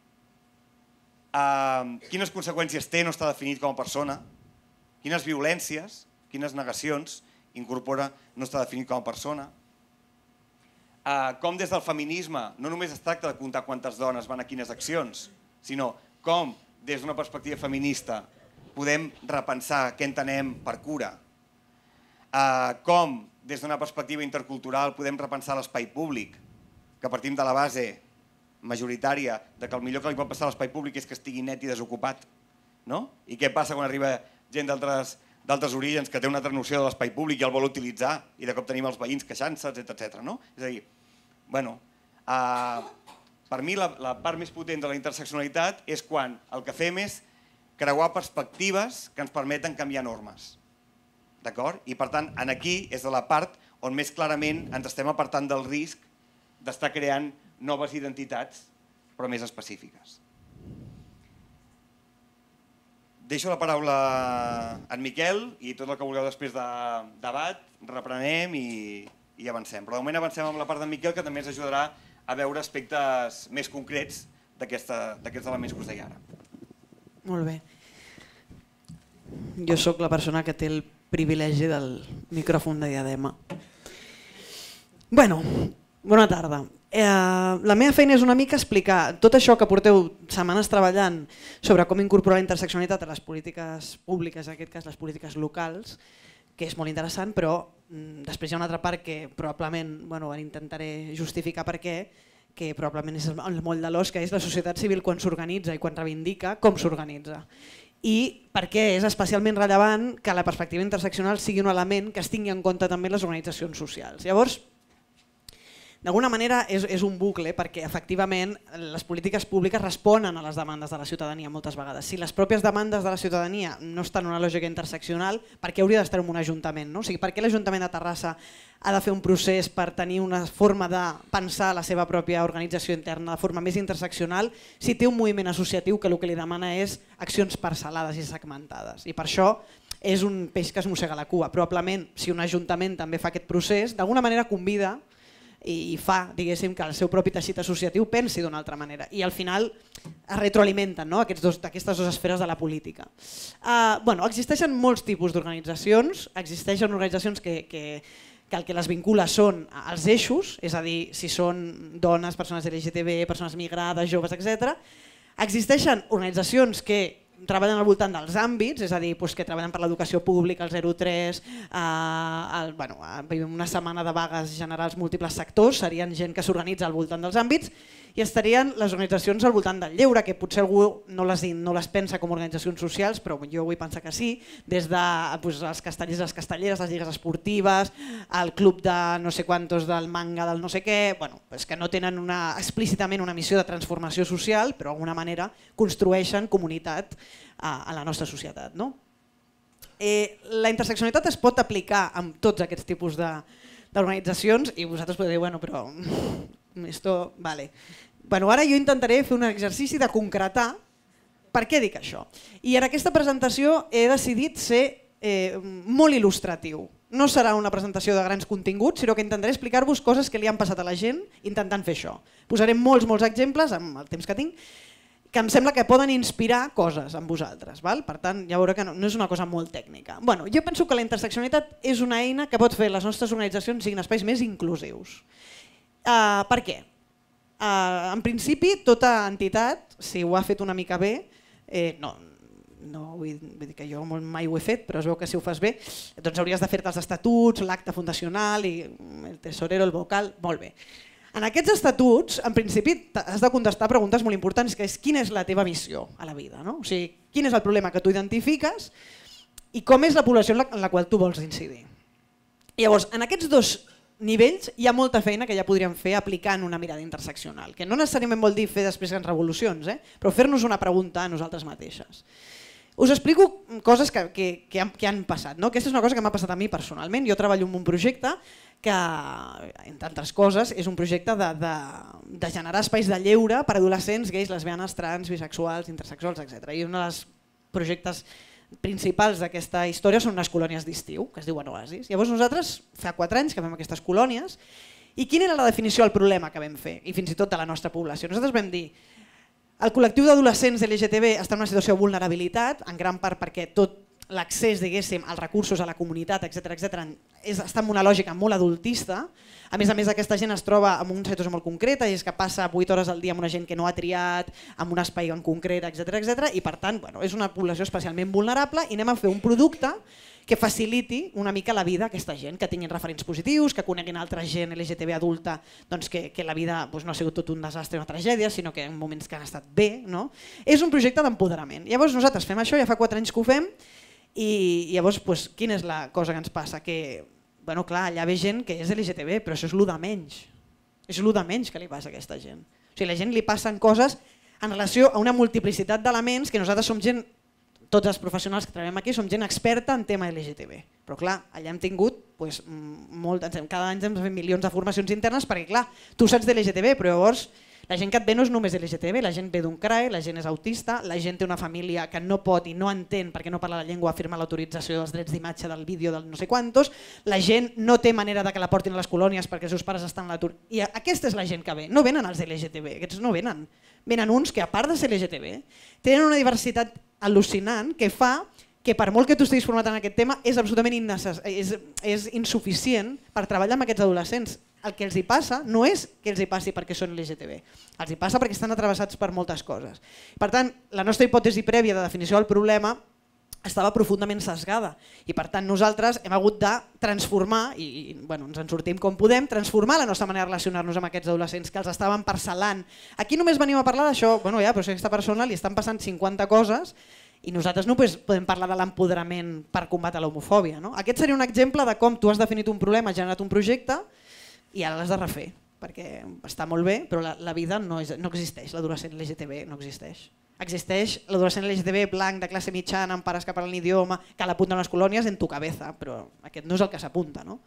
eh, quines conseqüències té no estar definit com a persona, quines violències, quines negacions incorpora no estar definit com a persona, eh, com des del feminisme no només es tracta de comptar quantes dones van a quines accions, sinó com des d'una perspectiva feminista podem repensar què entenem per cura, eh, com des d'una perspectiva intercultural podem repensar l'espai públic, que partim de la base majoritària de que el millor que li pot passar a l'espai públic és que estigui net i desocupat. No? I què passa quan arriba gent d'altres orígens que té una altra noció de l'espai públic i el vol utilitzar i de cop tenim els veïns queixant-se, etcètera. No? És a dir, bueno, Uh, per mi la, la part més potent de la interseccionalitat és quan el que fem és creuar perspectives que ens permeten canviar normes. D'acord? I per tant, en aquí és de la part on més clarament ens estem apartant del risc d'estar creant noves identitats, però més específiques. Deixo la paraula a en Miquel i tot el que vulgueu després de debat, reprenem i, i avancem. Però de moment avancem amb la part d'en Miquel, que també ens ajudarà a veure aspectes més concrets d'aquests elements que us deia ara. Molt bé. Jo sóc la persona que té el privilegi del micròfon de diadema. Bueno, bona tarda. Eh, la meva feina és una mica explicar tot això que porteu setmanes treballant sobre com incorporar la interseccionalitat a les polítiques públiques, en aquest cas les polítiques locals, que és molt interessant, però mm, després hi ha una altra part que probablement, bueno, intentaré justificar per què, que probablement és el moll de l'os, que és la societat civil quan s'organitza i quan reivindica, com s'organitza. I per què és especialment rellevant que la perspectiva interseccional sigui un element que es tingui en compte també les organitzacions socials. Llavors, d'alguna manera és, és un bucle perquè efectivament les polítiques públiques responen a les demandes de la ciutadania moltes vegades. Si les pròpies demandes de la ciutadania no estan en una lògica interseccional, per què hauria d'estar en un ajuntament? No? O sigui, per què l'Ajuntament de Terrassa ha de fer un procés per tenir una forma de pensar la seva pròpia organització interna de forma més interseccional si té un moviment associatiu que el que li demana és accions parcel·lades i segmentades? I per això és un peix que es mossega la cua. Probablement, si un ajuntament també fa aquest procés, d'alguna manera convida i fa, diguéssim, que el seu propi teixit associatiu pensi d'una altra manera i al final es retroalimenten, no? Aquests dos, aquestes dues esferes de la política. Uh, bueno, existeixen molts tipus d'organitzacions, existeixen organitzacions que, que, que el que les vincula són els eixos, és a dir, si són dones, persones L G T B, persones migrades, joves, etcètera. Existeixen organitzacions que treballen al voltant dels àmbits, és a dir, que treballen per l'educació pública, el zero tres, una setmana de vagues generals múltiples sectors, serien gent que s'organitza al voltant dels àmbits, i estarien les organitzacions al voltant del lleure, que potser algú no les, no les pensa com a organitzacions socials, però jo vull pensar que sí, des de doncs, els castellers i les castelleres, les lligues esportives, el club de no sé quantos del manga del no sé què, bueno, és que no tenen una, explícitament una missió de transformació social, però d'alguna manera construeixen comunitat a, a la nostra societat. No? Eh, la interseccionalitat es pot aplicar amb tots aquests tipus d'organitzacions i vosaltres podeu dir, bueno, però esto, vale. Bueno, ara jo intentaré fer un exercici de concretar per què dic això. I en aquesta presentació he decidit ser eh, molt il·lustratiu. No serà una presentació de grans continguts, sinó que intentaré explicar-vos coses que li han passat a la gent intentant fer això. Posaré molts, molts exemples, amb el temps que tinc, que em sembla que poden inspirar coses amb vosaltres. Val? Per tant, ja veureu que no, no és una cosa molt tècnica. Bueno, jo penso que la interseccionalitat és una eina que pot fer les nostres organitzacions siguin espais més inclusius. Uh, per què? Uh, en principi, tota entitat, si ho ha fet una mica bé, eh, no, no vull, vull dir que jo mai ho he fet, però es veu que si ho fas bé, doncs hauries de fer-te els estatuts, l'acte fundacional i el tesorero, el vocal, molt bé. En aquests estatuts, en principi, has de contestar preguntes molt importants, que és quina és la teva missió a la vida, no? O sigui, quin és el problema que tu identifiques i com és la població en la, en la qual tu vols incidir. Llavors, en aquests dos nivells hi ha molta feina que ja podríem fer aplicant una mirada interseccional, que no necessàriament vol dir fer després grans revolucions, eh? Però fer-nos una pregunta a nosaltres mateixes. Us explico coses que, que, que, han, que han passat. No? Aquesta és una cosa que m'ha passat a mi personalment. Jo treballo en un projecte que, entre altres coses, és un projecte de, de, de generar espais de lleure per a adolescents gais, lesbianes, trans, bisexuals, intersexuals, etcètera. I un dels projectes principals d'aquesta història són unes colònies d'estiu, que es diuen oasis. Llavors nosaltres fa quatre anys que fem aquestes colònies i quina era la definició del problema que vam fer, i fins i tot de la nostra població. Nosaltres vam dir el col·lectiu d'adolescents L G T B està en una situació de vulnerabilitat, en gran part perquè tot l'accés, diguéssim, als recursos, a la comunitat, etcètera, etcètera, està en una lògica molt adultista. A més a més, aquesta gent es troba en una situació molt concreta i és que passa vuit hores al dia amb una gent que no ha triat, en un espai en concret, etcètera, etcètera, i per tant, bueno, és una població especialment vulnerable i anem a fer un producte que faciliti una mica la vida a aquesta gent, que tinguin referents positius, que coneguin altra gent L G T B adulta, doncs que, que la vida doncs, no ha sigut tot un desastre o una tragèdia, sinó que en moments que han estat bé. No? És un projecte d'empoderament. Llavors nosaltres fem això, ja fa quatre anys que ho fem, i llavors doncs, quina és la cosa que ens passa? Que, bueno, clar, allà ve gent que és L G T B, però això és el de menys. És el de menys que li passa a aquesta gent. O sigui, a la gent li passen coses en relació a una multiplicitat d'elements que nosaltres som gent, tots els professionals que treballem aquí, som gent experta en tema L G T B. Però clar, allà hem tingut, doncs, molt, cada any hem fet milions de formacions internes perquè clar, tu saps de L G T B, però llavors la gent que et ve no és només L G T B, la gent ve d'un C R A E, la gent és autista, la gent té una família que no pot i no entén perquè no parla la llengua, firma l'autorització dels drets d'imatge del vídeo del no sé quantos, la gent no té manera de que la portin a les colònies perquè els seus pares estan a l'atur. I aquesta és la gent que ve, no venen els L G T B, aquests no venen. Venen uns que a part de ser L G T B tenen una diversitat al·lucinant que fa que per molt que tu estiguis format en aquest tema és absolutament innecess... és, és insuficient per treballar amb aquests adolescents. El que els hi passa no és que els hi passi perquè són L G T B, els hi passa perquè estan atravessats per moltes coses. Per tant, la nostra hipòtesi prèvia de definició del problema estava profundament sesgada i per tant nosaltres hem hagut de transformar, i, i bueno, ens en sortim com podem, transformar la nostra manera de relacionar-nos amb aquests adolescents que els estaven parcel·lant. Aquí només venim a parlar d'això, bueno ja, però si a aquesta persona li estan passant cinquanta coses i nosaltres no podem parlar de l'empoderament per combatre l'homofòbia. No? Aquest seria un exemple de com tu has definit un problema, has generat un projecte i ara l'has de refer, perquè està molt bé, però la, la vida no, és, no existeix, l'adolescent L G T B no existeix. Existeix l'adolescent L G T B blanc, de classe mitjana, amb pares que parlen l'idioma, que l'apunten a les colònies en tu cabeza, però aquest no és el que s'apunta. No?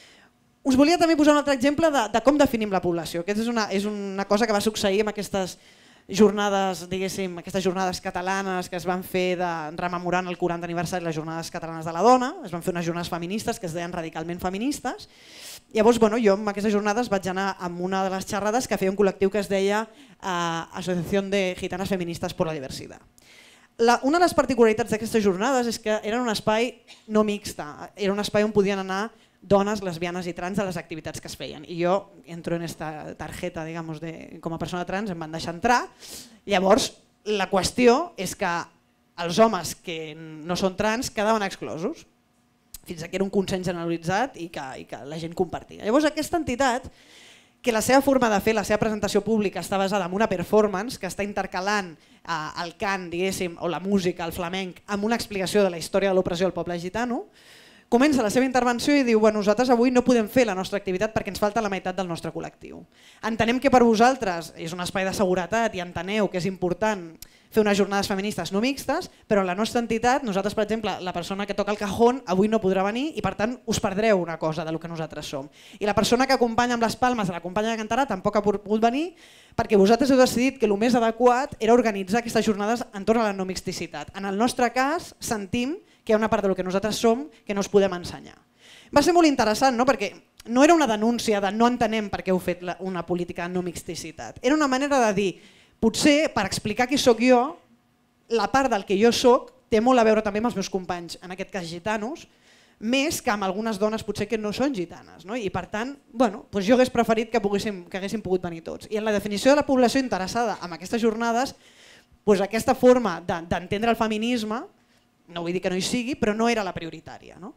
Us volia també posar un altre exemple de, de com definim la població. Aquesta és una, és una cosa que va succeir amb aquestes jornades, diguéssim, aquestes jornades catalanes que es van fer de, rememorant el quaranta aniversari de les jornades catalanes de la dona, es van fer unes jornades feministes que es deien radicalment feministes. Llavors, bueno, jo en aquestes jornades vaig anar a una de les xerrades que feia un col·lectiu que es deia eh, Asociació de Gitanes Feministes por la Diversidad. La, una de les particularitats d'aquestes jornades és que eren un espai no mixta, era un espai on podien anar dones, lesbianes i trans a les activitats que es feien. I jo entro en esta tarjeta, digamos, de, com a persona trans, em van deixar entrar. Llavors, la qüestió és que els homes que no són trans quedaven exclosos, fins que era un consens generalitzat i que, i que la gent compartia. Llavors, aquesta entitat, que la seva forma de fer, la seva presentació pública està basada en una performance que està intercalant eh, el cant, diguéssim, o la música, el flamenc, amb una explicació de la història de l'opressió del poble gitano, comença la seva intervenció i diu bueno, nosaltres avui no podem fer la nostra activitat perquè ens falta la meitat del nostre col·lectiu. Entenem que per vosaltres és un espai de seguretat i enteneu que és important fer unes jornades feministes no mixtes, però la nostra entitat, nosaltres per exemple, la persona que toca el cajón avui no podrà venir i per tant us perdreu una cosa del que nosaltres som. I la persona que acompanya amb les palmes, l'acompanya que cantarà, tampoc ha pogut venir perquè vosaltres heu decidit que el més adequat era organitzar aquestes jornades entorn a la no mixticitat. En el nostre cas sentim que hi ha una part del que nosaltres som que no us podem ensenyar. Va ser molt interessant, no? Perquè no era una denúncia de no entenem per què heu fet una política de no mixticitat. Era una manera de dir, potser per explicar qui sóc jo, la part del que jo sóc té molt a veure també amb els meus companys, en aquest cas gitanos, més que amb algunes dones potser que no són gitanes. No? I per tant, bueno, doncs jo hagués preferit que, poguéssim, que haguéssim pogut venir tots. I en la definició de la població interessada en aquestes jornades, doncs aquesta forma d'entendre el feminisme, no vull dir que no hi sigui, però no era la prioritària. No?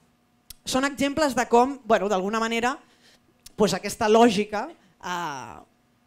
Són exemples de com, bueno, d'alguna manera, doncs aquesta lògica eh,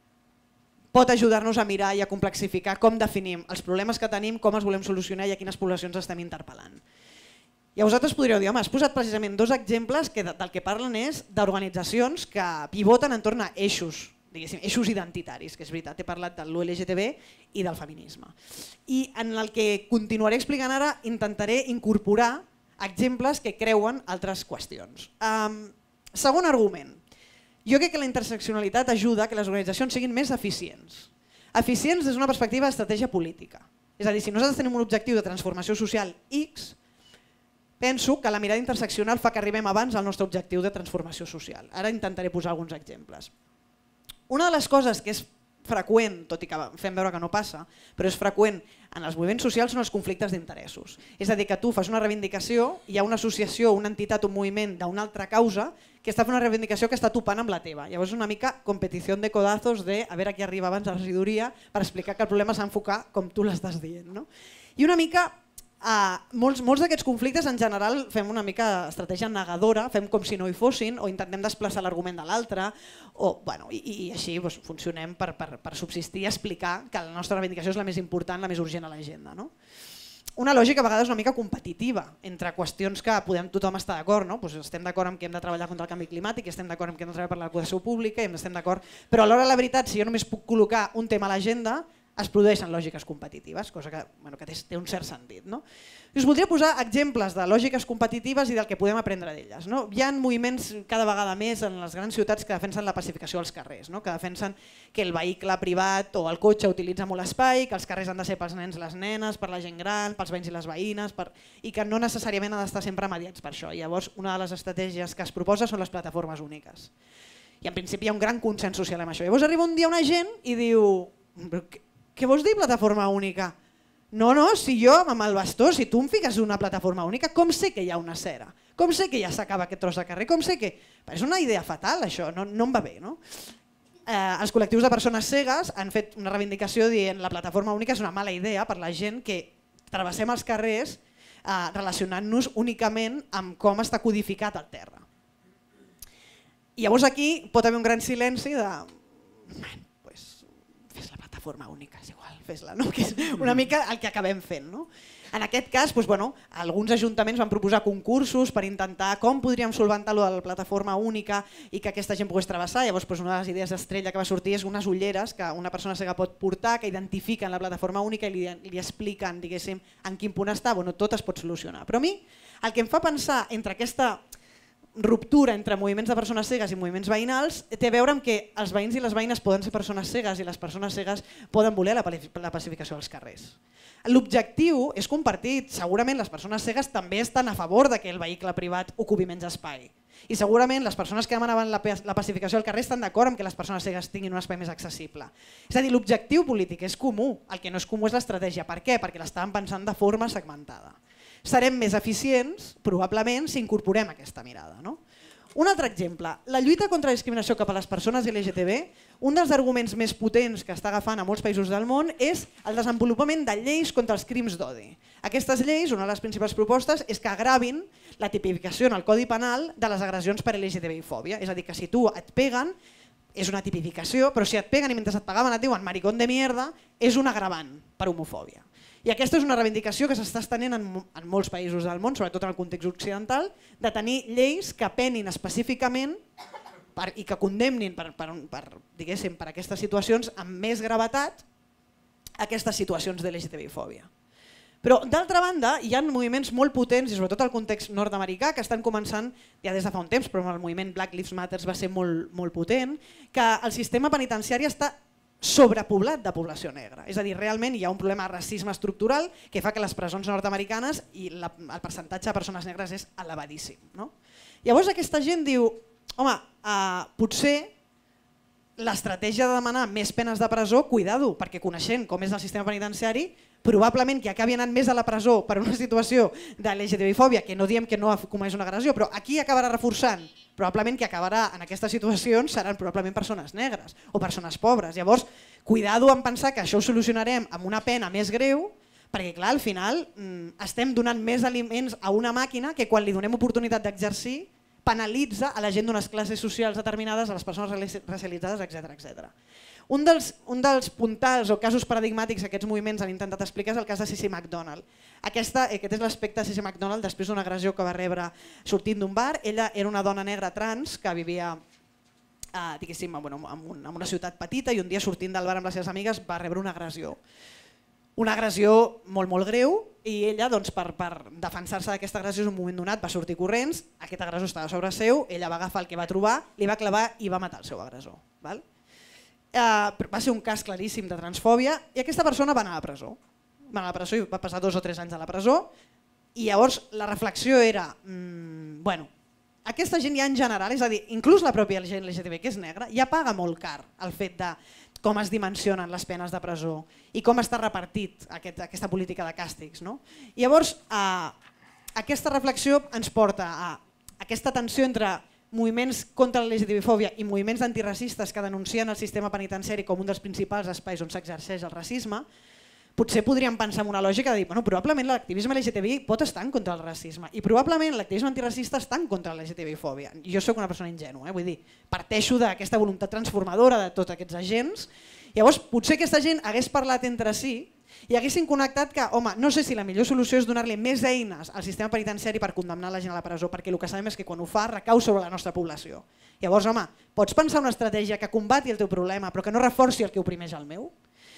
pot ajudar-nos a mirar i a complexificar com definim els problemes que tenim, com els volem solucionar i a quines poblacions estem interpel·lant. I vosaltres podríeu dir, home, has posat precisament dos exemples que del que parlen és d'organitzacions que pivoten entorn a eixos, diguéssim, eixos identitaris, que és veritat, he parlat de l'U L G T B i del feminisme. I en el que continuaré explicant ara intentaré incorporar exemples que creuen altres qüestions. Um, segon argument, jo crec que la interseccionalitat ajuda que les organitzacions siguin més eficients. Eficients des d'una perspectiva d'estratègia política. És a dir, si nosaltres tenim un objectiu de transformació social X, penso que la mirada interseccional fa que arribem abans al nostre objectiu de transformació social. Ara intentaré posar alguns exemples. Una de les coses que és freqüent, tot i que fem veure que no passa, però és freqüent en els moviments socials són els conflictes d'interessos. És a dir, que tu fas una reivindicació, hi ha una associació, una entitat, un moviment d'una altra causa que està fent una reivindicació que està topant amb la teva. Llavors és una mica competició de codazos de a veure qui arriba abans a la regidoria per explicar que el problema s'ha d'enfocar com tu l'estàs dient. No? I una mica Uh, molts, molts d'aquests conflictes en general fem una mica estratègia negadora, fem com si no hi fossin o intentem desplaçar l'argument de l'altre bueno, i, i així doncs, funcionem per, per, per subsistir i explicar que la nostra reivindicació és la més important, la més urgent a l'agenda. No? una lògica a vegades una mica competitiva entre qüestions que podem tothom estar d'acord, no? Pues estem d'acord amb que hem de treballar contra el canvi climàtic, estem d'acord amb que hem de treballar per l'educació pública, i estem d'acord, però alhora la veritat, si jo només puc col·locar un tema a l'agenda, es produeixen lògiques competitives, cosa que, bueno, que té un cert sentit. No? I us voldria posar exemples de lògiques competitives i del que podem aprendre d'elles. No? Hi ha moviments cada vegada més en les grans ciutats que defensen la pacificació als carrers, no? Que defensen que el vehicle privat o el cotxe utilitza molt espai, que els carrers han de ser pels nens i les nenes, per la gent gran, pels veïns i les veïnes, per... i que no necessàriament ha d'estar sempre mediats per això. I llavors una de les estratègies que es proposa són les plataformes úniques. I en principi hi ha un gran consens social amb això. Llavors arriba un dia una gent i diu... Què vols dir plataforma única? No, no, si jo amb el bastó, si tu em fiques una plataforma única, com sé que hi ha una cera? Com sé que ja s'acaba aquest tros de carrer? Com sé que... És una idea fatal això, no, no em va bé. No? Eh, els col·lectius de persones cegues han fet una reivindicació dient la plataforma única és una mala idea per la gent que travessem els carrers eh, relacionant-nos únicament amb com està codificat el terra. I llavors aquí pot haver un gran silenci de... Bueno, forma única, és igual, fes-la, no? Que és una mica el que acabem fent. No? En aquest cas, doncs, bueno, alguns ajuntaments van proposar concursos per intentar com podríem solventar lo de la plataforma única i que aquesta gent pogués travessar. Llavors, doncs, una de les idees estrella que va sortir és unes ulleres que una persona cega pot portar, que identifiquen la plataforma única i li, li expliquen, diguéssim, en quin punt està. Bueno, tot es pot solucionar. Però a mi el que em fa pensar entre aquesta ruptura entre moviments de persones cegues i moviments veïnals té a veure amb que els veïns i les veïnes poden ser persones cegues i les persones cegues poden voler la pacificació dels carrers. L'objectiu és compartit. Segurament les persones cegues també estan a favor de que el vehicle privat ocupi menys espai. I segurament les persones que demanaven la pacificació al carrer estan d'acord amb que les persones cegues tinguin un espai més accessible. És a dir, l'objectiu polític és comú, el que no és comú és l'estratègia. Per què? Perquè l'estàvem pensant de forma segmentada. Serem més eficients, probablement, si incorporem aquesta mirada. No? Un altre exemple, la lluita contra la discriminació cap a les persones L G T B, un dels arguments més potents que està agafant a molts països del món és el desenvolupament de lleis contra els crims d'odi. Aquestes lleis, una de les principals propostes, és que agravin la tipificació en el Codi Penal de les agressions per L G T B i fòbia. És a dir, que si tu et peguen, és una tipificació, però si et peguen i mentre et pegaven et diuen maricón de mierda, és un agravant per homofòbia. I aquesta és una reivindicació que s'està estenent en, en molts països del món, sobretot en el context occidental, de tenir lleis que penin específicament per, i que condemnin per, per, per, diguéssim, per aquestes situacions amb més gravetat aquestes situacions de L G T B i fòbia. Però d'altra banda hi ha moviments molt potents, i sobretot al context nord-americà, que estan començant ja des de fa un temps, però el moviment Black Lives Matter va ser molt, molt potent, que el sistema penitenciari està sobrepoblat de població negra. És a dir, realment hi ha un problema de racisme estructural que fa que les presons nord-americanes i la, el percentatge de persones negres és elevadíssim. No? Llavors aquesta gent diu, home, eh, potser l'estratègia de demanar més penes de presó, cuidado, perquè coneixent com és el sistema penitenciari, probablement que acabi anant més a la presó per una situació de L G T B i fòbia, que no diem que no comeix una agressió, però aquí acabarà reforçant, probablement que acabarà en aquestes situacions seran probablement persones negres o persones pobres. Llavors, cuidado en pensar que això ho solucionarem amb una pena més greu, perquè clar, al final estem donant més aliments a una màquina que quan li donem oportunitat d'exercir penalitza a la gent d'unes classes socials determinades, a les persones racialitzades, etcètera etcètera. Un dels, un dels puntals o casos paradigmàtics que aquests moviments han intentat explicar és el cas de Cici McDonald. Aquesta, aquest és l'aspecte de Cici McDonald després d'una agressió que va rebre sortint d'un bar. Ella era una dona negra trans que vivia eh, diguéssim, bueno, en, un, en una ciutat petita i un dia sortint del bar amb les seves amigues va rebre una agressió. Una agressió molt, molt greu i ella, doncs, per, per defensar-se d'aquesta agressió en un moment donat va sortir corrents, aquest agressor estava sobre seu, ella va agafar el que va trobar, li va clavar i va matar el seu agressor. Val? Uh, va ser un cas claríssim de transfòbia i aquesta persona va anar a la presó. Va anar a la presó i va passar dos o tres anys a la presó i llavors la reflexió era, mmm, bueno, aquesta gent ja en general, és a dir, inclús la pròpia gent L G T B que és negra, ja paga molt car el fet de com es dimensionen les penes de presó i com està repartit aquest, aquesta política de càstigs. No? I llavors uh, aquesta reflexió ens porta a aquesta tensió entre moviments contra la L G T B fòbia i moviments antiracistes que denuncien el sistema penitenciari com un dels principals espais on s'exerceix el racisme. Potser podríem pensar en una lògica de dir, bueno, probablement l'activisme L G T B pot estar en contra del racisme i probablement l'activisme antiracista està en contra de la L G T B fòbia. Jo sóc una persona ingènua, eh? Vull dir, parteixo d'aquesta voluntat transformadora de tots aquests agents. Llavors, potser aquesta gent hagués parlat entre si i haguessin connectat que, home, no sé si la millor solució és donar-li més eines al sistema penitenciari per condemnar la gent a la presó, perquè el que sabem és que quan ho fa recau sobre la nostra població. Llavors, home, pots pensar una estratègia que combati el teu problema però que no reforci el que oprimeix el meu?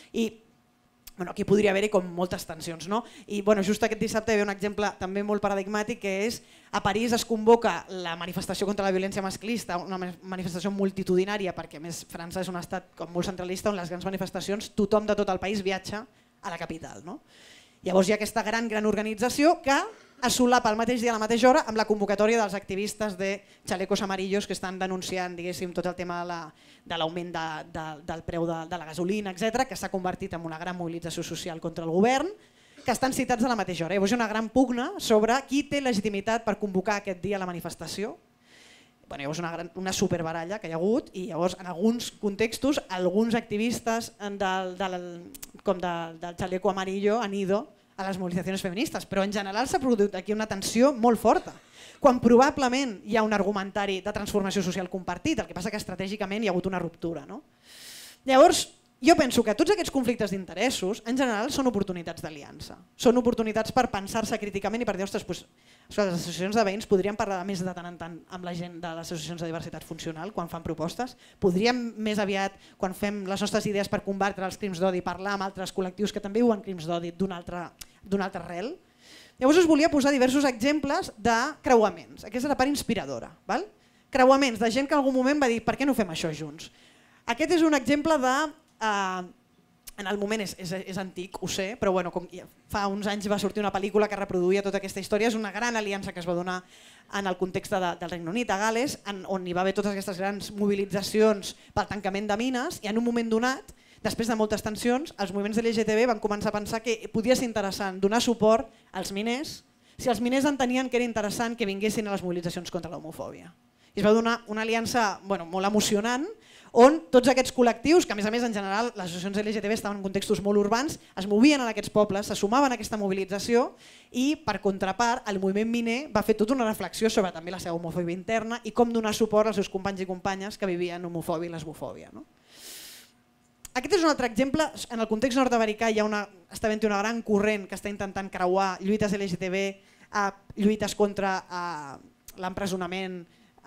I bueno, aquí podria haver-hi com moltes tensions, no? I bueno, just aquest dissabte hi havia un exemple també molt paradigmàtic, que és a París es convoca la manifestació contra la violència masclista, una manifestació multitudinària, perquè a més França és un estat com molt centralista on les grans manifestacions tothom de tot el país viatja a la capital, no? Llavors hi ha aquesta gran gran organització que es solapa el mateix dia a la mateixa hora amb la convocatòria dels activistes de Chalecos Amarillos que estan denunciant, diguéssim, tot el tema de l'augment de, de, del preu de, de la gasolina, etcètera, que s'ha convertit en una gran mobilització social contra el govern, que estan citats a la mateixa hora. Llavors hi ha una gran pugna sobre qui té legitimitat per convocar aquest dia a la manifestació. Bueno, llavors una, gran, una superbaralla que hi ha hagut i llavors en alguns contextos alguns activistes del, del, com de, del Chaleco Amarillo han ido a les mobilitzacions feministes, però en general s'ha produït aquí una tensió molt forta, quan probablement hi ha un argumentari de transformació social compartit, el que passa que estratègicament hi ha hagut una ruptura. No? Llavors, jo penso que tots aquests conflictes d'interessos en general són oportunitats d'aliança, són oportunitats per pensar-se críticament i per dir, ostres, doncs, les associacions de veïns podrien parlar més de tant en tant amb la gent de les associacions de diversitat funcional quan fan propostes, podríem més aviat, quan fem les nostres idees per combatre els crims d'odi, parlar amb altres col·lectius que també viuen crims d'odi d'un altre, d'un altre arrel. Llavors us volia posar diversos exemples de creuaments, aquesta és la part inspiradora, val? Creuaments de gent que en algun moment va dir per què no fem això junts? Aquest és un exemple de... Uh, en el moment és, és, és antic, ho sé, però bueno, com fa uns anys va sortir una pel·lícula que reproduïa tota aquesta història, és una gran aliança que es va donar en el context de, del Regne Unit, a Gales, en, on hi va haver totes aquestes grans mobilitzacions pel tancament de mines i en un moment donat, després de moltes tensions, els moviments L G T B van començar a pensar que podia ser interessant donar suport als miners si els miners entenien que era interessant que vinguessin a les mobilitzacions contra l'homofòbia. I es va donar una aliança bueno, molt emocionant on tots aquests col·lectius, que a més a més en general les associacions L G T B estaven en contextos molt urbans, es movien en aquests pobles, se sumaven a aquesta mobilització i per contrapart el moviment miner va fer tota una reflexió sobre també la seva homofòbia interna i com donar suport als seus companys i companyes que vivien homofòbia i lesbofòbia. No? Aquest és un altre exemple, en el context nord-americà hi ha una, està havent una gran corrent que està intentant creuar lluites L G T B a lluites contra l'empresonament,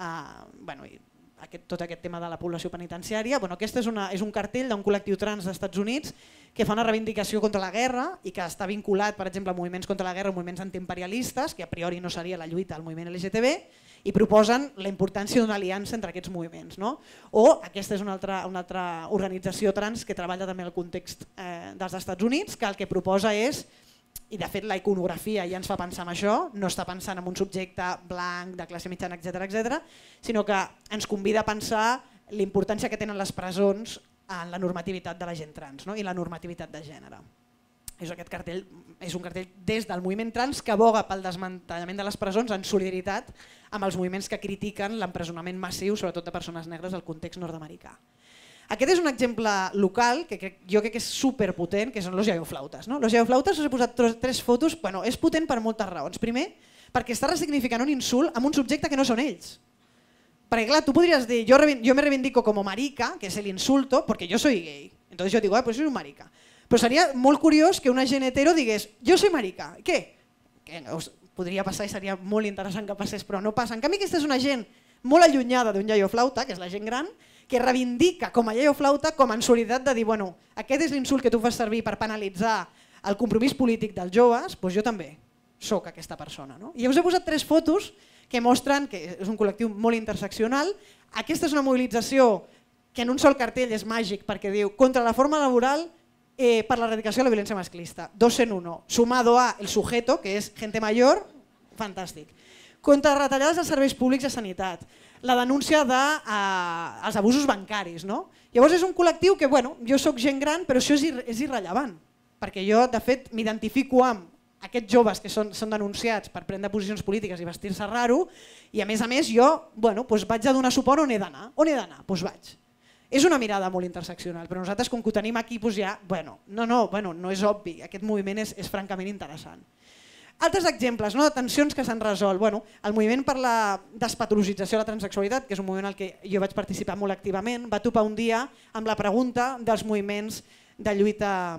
bueno, Aquest, tot aquest tema de la població penitenciària. Bueno, aquest és, una, és un cartell d'un col·lectiu trans dels Estats Units que fa una reivindicació contra la guerra i que està vinculat, per exemple, a moviments contra la guerra, a moviments antiimperialistes, que a priori no seria la lluita al moviment L G T B, i proposen la importància d'una aliança entre aquests moviments. No? O aquesta és una altra, una altra organització trans que treballa també en el context eh, dels Estats Units, que el que proposa és, i de fet la iconografia ja ens fa pensar en això, no està pensant en un subjecte blanc, de classe mitjana, etcètera, etcètera, sinó que ens convida a pensar l'importància que tenen les presons en la normativitat de la gent trans, no? I la normativitat de gènere. És, aquest cartell, és un cartell des del moviment trans que aboga pel desmantellament de les presons en solidaritat amb els moviments que critiquen l'empresonament massiu, sobretot de persones negres, al context nord-americà. Aquest és un exemple local que crec, jo crec que és superpotent, que són los iaioflautes. No? Los iaioflautes us he posat tres fotos, bueno, és potent per moltes raons. Primer, perquè està ressignificant un insult amb un subjecte que no són ells. Perquè clar, tu podries dir, jo, yo me reivindico como marica, que es el insulto, porque yo soy gay. Entonces yo digo, ah, pues soy un marica. Però seria molt curiós que una gent hetero digués, jo soy marica, què? Que podria passar i seria molt interessant que passés, però no passa. En canvi, aquesta és una gent molt allunyada d'un iaioflauta, que és la gent gran, que reivindica com a iaioflauta com en solidaritat de dir, bueno, aquest és l'insult que tu fas servir per penalitzar el compromís polític dels joves, doncs jo també sóc aquesta persona. No? I us he posat tres fotos que mostren que és un col·lectiu molt interseccional. Aquesta és una mobilització que en un sol cartell és màgic perquè diu contra la forma laboral eh, per l'erradicació de la violència masclista. Dos en uno, sumado a el sujeto, que és gente mayor, fantàstic. Contra retallades de serveis públics de sanitat, la denúncia dels de, eh, abusos bancaris. No? Llavors és un col·lectiu que, bueno, jo sóc gent gran, però això és, ir, és irrellevant, perquè jo, de fet, m'identifico amb aquests joves que són, són denunciats per prendre posicions polítiques i vestir-se raro, i a més a més jo bueno, doncs vaig a donar suport on he d'anar. On he d'anar? Doncs vaig. És una mirada molt interseccional, però nosaltres, com que ho tenim aquí, doncs ja, bueno, no, no, bueno, no és obvi, aquest moviment és, és francament interessant. Altres exemples, no, de tensions que s'han resolt. Bueno, el moviment per la despatologització de la transsexualitat, que és un moviment al que jo vaig participar molt activament, va topar un dia amb la pregunta dels moviments de lluita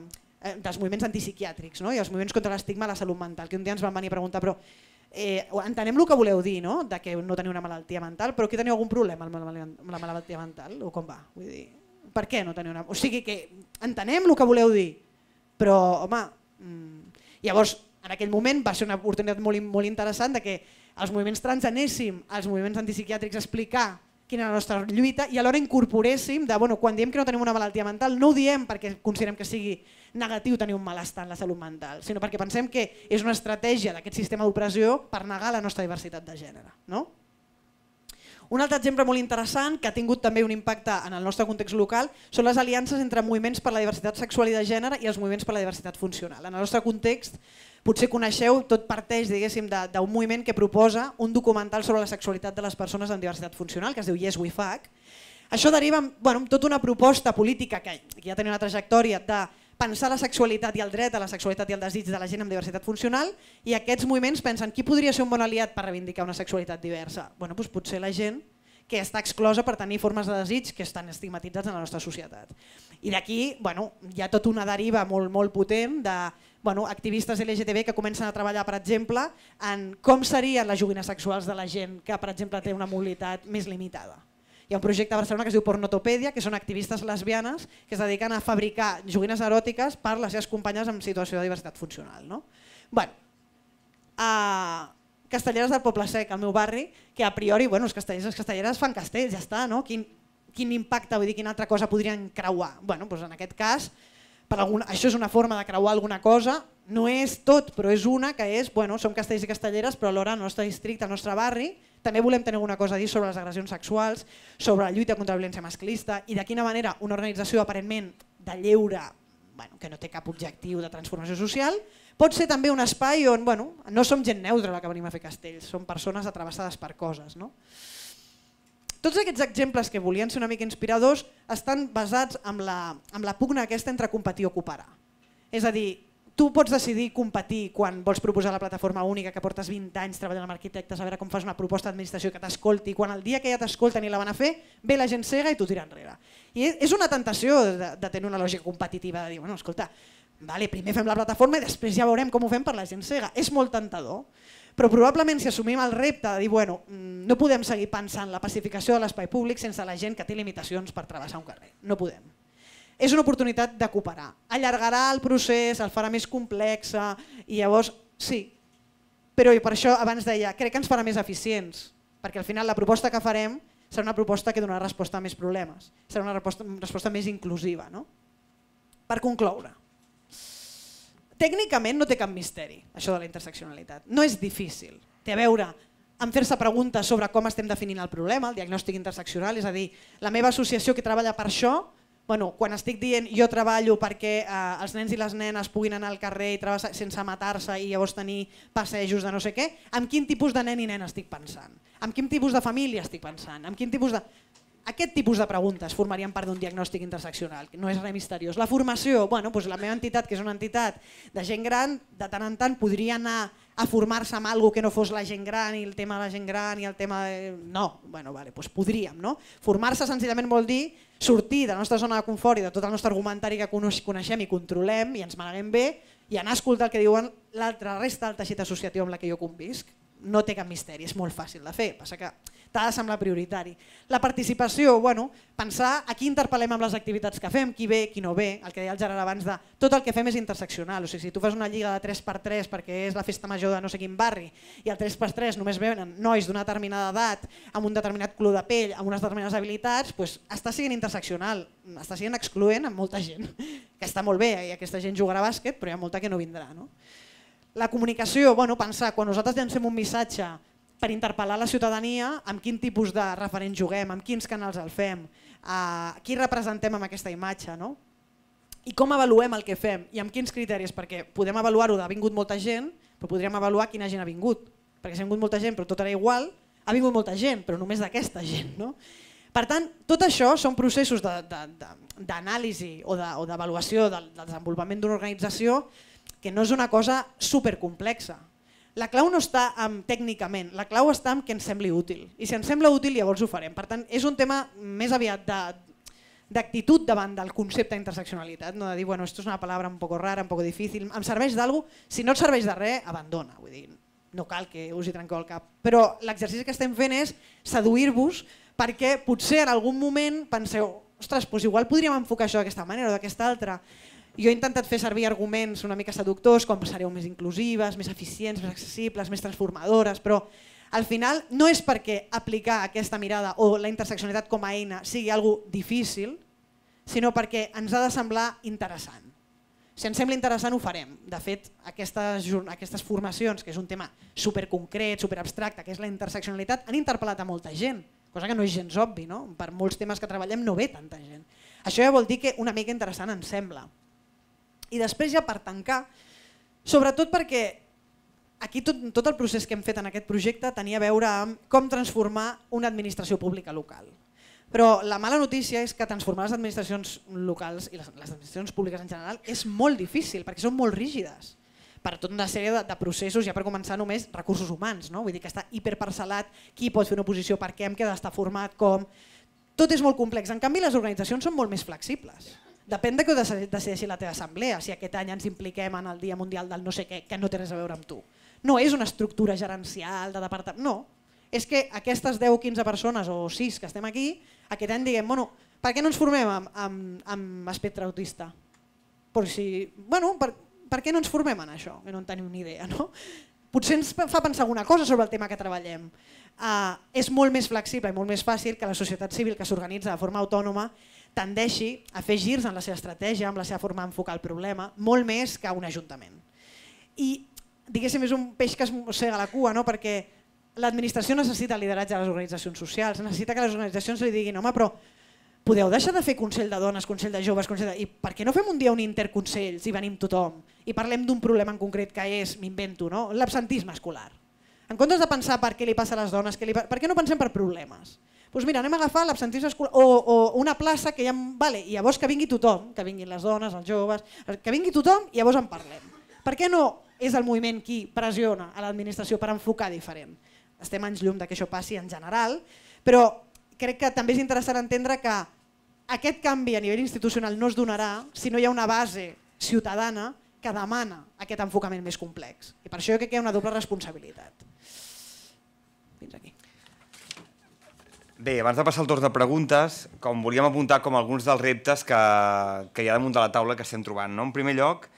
dels moviments antipsiquiàtrics, no? I els moviments contra l'estigma a la salut mental, que un dia ens van venir a preguntar, però eh, entenem el que voleu dir, no? De que no teniu una malaltia mental, però aquí teniu algun problema amb la malaltia mental? O com va? Vull dir, per què no teniu una... O sigui que entenem el que voleu dir, però, home... Mmm... Llavors, en aquell moment va ser una oportunitat molt, molt interessant de que els moviments trans anéssim als moviments antipsiquiàtrics a explicar quina era la nostra lluita i alhora incorporéssim de, bueno, quan diem que no tenim una malaltia mental no ho diem perquè considerem que sigui negatiu tenir un malestar en la salut mental, sinó perquè pensem que és una estratègia d'aquest sistema d'opressió per negar la nostra diversitat de gènere. No? Un altre exemple molt interessant que ha tingut també un impacte en el nostre context local són les aliances entre moviments per la diversitat sexual i de gènere i els moviments per la diversitat funcional. En el nostre context, potser coneixeu, tot parteix d'un moviment que proposa un documental sobre la sexualitat de les persones amb diversitat funcional, que es diu Yes We Fuck. Això deriva en bueno, tota una proposta política que, que ja tenia una trajectòria de pensar la sexualitat i el dret a la sexualitat i el desig de la gent amb diversitat funcional i aquests moviments pensen qui podria ser un bon aliat per reivindicar una sexualitat diversa? Bueno, doncs potser la gent que està exclosa per tenir formes de desig que estan estigmatitzats en la nostra societat. I d'aquí bueno, hi ha tota una deriva molt, molt potent de bueno, activistes L G T B que comencen a treballar, per exemple, en com serien les joguines sexuals de la gent que, per exemple, té una mobilitat més limitada. Hi ha un projecte a Barcelona que es diu Pornotopèdia, que són activistes lesbianes que es dediquen a fabricar joguines eròtiques per les seves companyes en situació de diversitat funcional. No? Bueno, a Castelleres del Poble Sec, al meu barri, que a priori bueno, els castellers i les castelleres fan castells, ja està, no? Quin, quin impacte, vull dir, quina altra cosa podrien creuar? Bueno, doncs en aquest cas, per alguna, això és una forma de creuar alguna cosa, no és tot, però és una que és, bueno, som castellers i castelleres, però alhora al nostre districte, al nostre barri, també volem tenir alguna cosa a dir sobre les agressions sexuals, sobre la lluita contra la violència masclista i de quina manera una organització aparentment de lleure, bueno, que no té cap objectiu de transformació social, pot ser també un espai on bueno, no som gent neutra la que venim a fer castells, som persones atravessades per coses. No? Tots aquests exemples que volien ser una mica inspiradors estan basats en la, en la pugna aquesta entre competir o cooperar. És a dir, tu pots decidir competir quan vols proposar la plataforma única que portes vint anys treballant amb arquitectes a veure com fas una proposta d'administració que t'escolti, quan el dia que ja t'escolten i la van a fer, ve la gent cega i tu tira enrere. I és una tentació de, de tenir una lògica competitiva, de dir, bueno, escolta, vale, primer fem la plataforma i després ja veurem com ho fem per la gent cega. És molt tentador, però probablement si assumim el repte de dir, bueno, no podem seguir pensant la pacificació de l'espai públic sense la gent que té limitacions per travessar un carrer. No podem. És una oportunitat de cooperar. Allargarà el procés, el farà més complex i llavors sí. Però per això abans deia, crec que ens farà més eficients, perquè al final la proposta que farem serà una proposta que donarà resposta a més problemes, serà una resposta, una resposta més inclusiva. No? Per concloure, tècnicament no té cap misteri això de la interseccionalitat, no és difícil. Té a veure amb fer-se preguntes sobre com estem definint el problema, el diagnòstic interseccional, és a dir, la meva associació que treballa per això, bueno, quan estic dient jo treballo perquè eh, els nens i les nenes puguin anar al carrer i travessar sense matar-se i llavors tenir passejos de no sé què, amb quin tipus de nen i nena estic pensant? Amb quin tipus de família estic pensant? Amb quin tipus de... Aquest tipus de preguntes formarien part d'un diagnòstic interseccional, que no és res misteriós. La formació, bueno, doncs la meva entitat, que és una entitat de gent gran, de tant en tant podria anar a formar-se amb alguna cosa que no fos la gent gran i el tema de la gent gran i el tema de... No, bueno, vale, doncs podríem. No? Formar-se senzillament vol dir sortir de la nostra zona de confort i de tot el nostre argumentari que coneixem i controlem i ens maneguem bé i anar a escoltar el que diuen l'altra resta del teixit associatiu amb la que jo convisc. No té cap misteri, és molt fàcil de fer, passa que t'ha de semblar prioritari. La participació, bueno, pensar a qui interpel·lem amb les activitats que fem, qui ve, qui no ve, el que deia el Gerard abans de tot el que fem és interseccional, o sigui, si tu fas una lliga de tres per tres perquè és la festa major de no sé quin barri i el tres per tres només venen nois d'una determinada edat, amb un determinat color de pell, amb unes determinades habilitats, doncs està sent interseccional, està sent excloent amb molta gent, que està molt bé i aquesta gent jugarà a bàsquet, però hi ha molta que no vindrà. No? La comunicació, bueno, pensar, quan nosaltres llancem un missatge per interpel·lar la ciutadania, amb quin tipus de referents juguem, amb quins canals el fem, a qui representem amb aquesta imatge, no? I com avaluem el que fem i amb quins criteris, perquè podem avaluar-ho de ha vingut molta gent, però podríem avaluar quina gent ha vingut, perquè si ha vingut molta gent però tot era igual, ha vingut molta gent, però només d'aquesta gent. No? Per tant, tot això són processos d'anàlisi o d'avaluació del desenvolupament d'una organització que no és una cosa supercomplexa. La clau no està en tècnicament, la clau està en que ens sembli útil. I si ens sembla útil llavors ho farem. Per tant, és un tema més aviat d'actitud davant del concepte d'interseccionalitat, no de dir, bueno, esto es una palabra un poco rara, un poco difícil, em serveix d'algú, si no et serveix de res, abandona, vull dir, no cal que us hi trenqueu el cap. Però l'exercici que estem fent és seduir-vos perquè potser en algun moment penseu, ostres, doncs igual podríem enfocar això d'aquesta manera o d'aquesta altra. Jo he intentat fer servir arguments una mica seductors, com sereu més inclusives, més eficients, més accessibles, més transformadores, però al final no és perquè aplicar aquesta mirada o la interseccionalitat com a eina sigui algo difícil, sinó perquè ens ha de semblar interessant. Si ens sembla interessant ho farem. De fet, aquestes, aquestes formacions, que és un tema superconcret, superabstracte, que és la interseccionalitat, han interpel·lat a molta gent, cosa que no és gens obvi, no? Per molts temes que treballem no ve tanta gent. Això ja vol dir que una mica interessant ens sembla. I després ja per tancar, sobretot perquè aquí tot, tot el procés que hem fet en aquest projecte tenia a veure amb com transformar una administració pública local. Però la mala notícia és que transformar les administracions locals i les, les administracions públiques en general és molt difícil perquè són molt rígides per tota una sèrie de, de processos, ja per començar només recursos humans, no? Vull dir que està hiperparcel·lat, qui pot fer una oposició, per què, amb què ha d'estar format, com... Tot és molt complex. En canvi, les organitzacions són molt més flexibles. Depèn de què decideixi la teva assemblea, si aquest any ens impliquem en el Dia Mundial del no sé què, que no té res a veure amb tu. No és una estructura gerencial de departament, no. És que aquestes deu o quinze persones o sis que estem aquí, aquest any diguem, bueno, per què no ens formem amb, amb, amb espectre autista? Per, si, bueno, per, per què no ens formem en això? Que no en tenim ni idea, no? Potser ens fa pensar alguna cosa sobre el tema que treballem. Uh, és molt més flexible i molt més fàcil que la societat civil que s'organitza de forma autònoma tendeixi a fer girs en la seva estratègia, amb la seva forma d'enfocar el problema, molt més que un ajuntament. I diguéssim, és un peix que es mossega la cua, no? Perquè l'administració necessita el lideratge de les organitzacions socials, necessita que les organitzacions li diguin, home, però podeu deixar de fer Consell de Dones, Consell de Joves, Consell de... I per què no fem un dia un interconsell si venim tothom i parlem d'un problema en concret que és, m'invento, no? L'absentisme escolar. En comptes de pensar per què li passa a les dones, què li... per què no pensem per problemes? Doncs mira, anem a agafar l'absentisme escolar o, o una plaça que ja... Vale, i llavors que vingui tothom, que vinguin les dones, els joves, que vingui tothom i llavors en parlem. Per què no és el moviment qui pressiona a l'administració per enfocar diferent? Estem anys llum que això passi en general, però crec que també és interessant entendre que aquest canvi a nivell institucional no es donarà si no hi ha una base ciutadana que demana aquest enfocament més complex. I per això jo crec que hi ha una doble responsabilitat. Fins aquí. Bé, abans de passar el torn de preguntes, com volíem apuntar com alguns dels reptes que, que hi ha damunt de la taula que estem trobant. No? En primer lloc,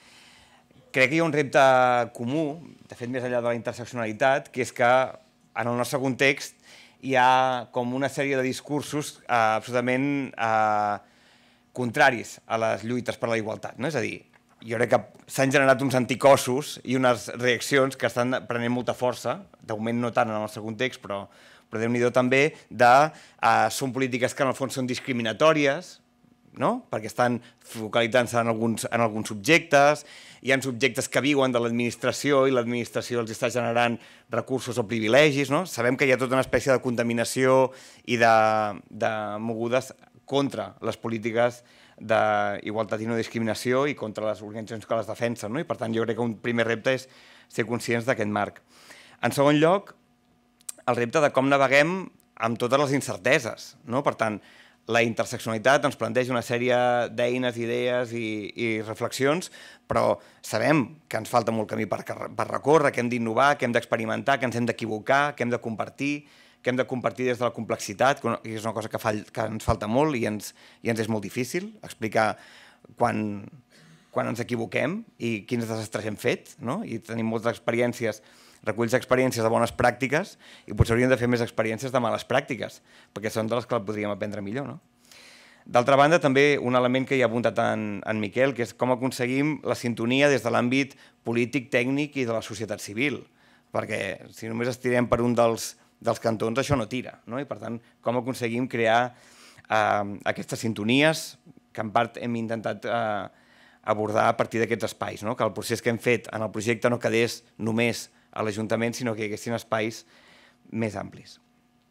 crec que hi ha un repte comú, de fet més enllà de la interseccionalitat, que és que en el nostre context hi ha com una sèrie de discursos eh, absolutament eh, contraris a les lluites per la igualtat. No? És a dir, jo crec que s'han generat uns anticossos i unes reaccions que estan prenent molta força, de moment no tant en el nostre context, però, però Déu-n'hi-do també, de eh, són polítiques que en el fons són discriminatòries, no? Perquè estan focalitzant-se en alguns, en alguns subjectes, hi ha subjectes que viuen de l'administració i l'administració els està generant recursos o privilegis. No? Sabem que hi ha tota una espècie de contaminació i de, de mogudes contra les polítiques d'igualtat i no discriminació i contra les organitzacions que les defensen. No? I per tant jo crec que un primer repte és ser conscients d'aquest marc. En segon lloc, el repte de com naveguem amb totes les incerteses. No? Per tant, la interseccionalitat ens planteja una sèrie d'eines, idees i, i reflexions, però sabem que ens falta molt camí per, per recórrer, que hem d'innovar, que hem d'experimentar, que ens hem d'equivocar, que hem de compartir, que hem de compartir des de la complexitat, que és una cosa que, fa, que ens falta molt i ens, i ens és molt difícil explicar quan, quan ens equivoquem i quins desastres hem fet, no? I tenim moltes experiències, reculls d'experiències de bones pràctiques i potser hauríem de fer més experiències de males pràctiques, perquè són de les que podríem aprendre millor. No? D'altra banda, també un element que hi ha apuntat en, en Miquel, que és com aconseguim la sintonia des de l'àmbit polític, tècnic i de la societat civil, perquè si només estirem per un dels, dels cantons això no tira, no? I per tant, com aconseguim crear eh, aquestes sintonies que en part hem intentat eh, abordar a partir d'aquests espais, no? Que el procés que hem fet en el projecte no quedés només a l'Ajuntament, sinó que hi haguessin espais més amplis.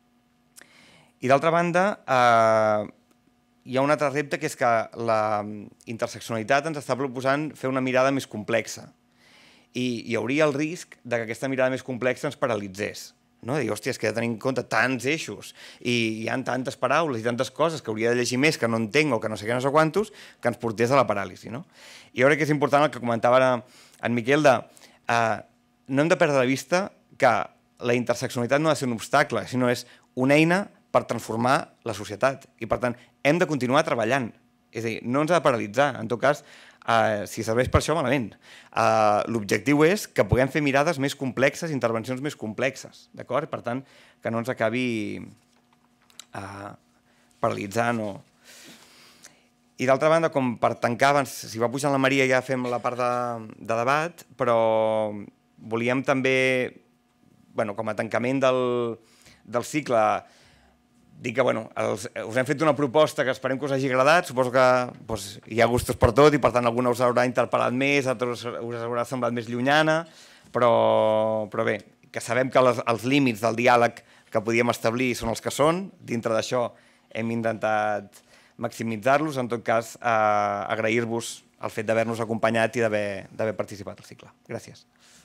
I d'altra banda, eh, hi ha un altre repte, que és que la interseccionalitat ens està proposant fer una mirada més complexa. I hi hauria el risc de que aquesta mirada més complexa ens paralitzés no? Dir, hòstia, és que he de tenir en compte tants eixos i hi ha tantes paraules i tantes coses que hauria de llegir més, que no entenc o que no sé què, no sé quantos, que ens portés a la paràlisi, no? I jo crec que és important el que comentava ara en Miquel de eh, no hem de perdre de vista que la interseccionalitat no ha de ser un obstacle, sinó és una eina per transformar la societat i, per tant, hem de continuar treballant. És a dir, no ens ha de paralitzar. En tot cas, eh, si serveix per això, malament. Eh, L'objectiu és que puguem fer mirades més complexes, intervencions més complexes, d'acord? Per tant, que no ens acabi eh, paralitzant o... I d'altra banda, com per tancar, abans, si va pujant la Maria ja fem la part de, de debat, però volíem també, bueno, com a tancament del, del cicle, dir que bueno, els, us hem fet una proposta que esperem que us hagi agradat, suposo que doncs, hi ha gustos per tot i per tant alguna us haurà interpel·lat més, altres us haurà semblat més llunyana, però, però bé, que sabem que les, els límits del diàleg que podíem establir són els que són, dintre d'això hem intentat maximitzar-los, en tot cas eh, agrair-vos el fet d'haver-nos acompanyat i d'haver participat al cicle. Gràcies.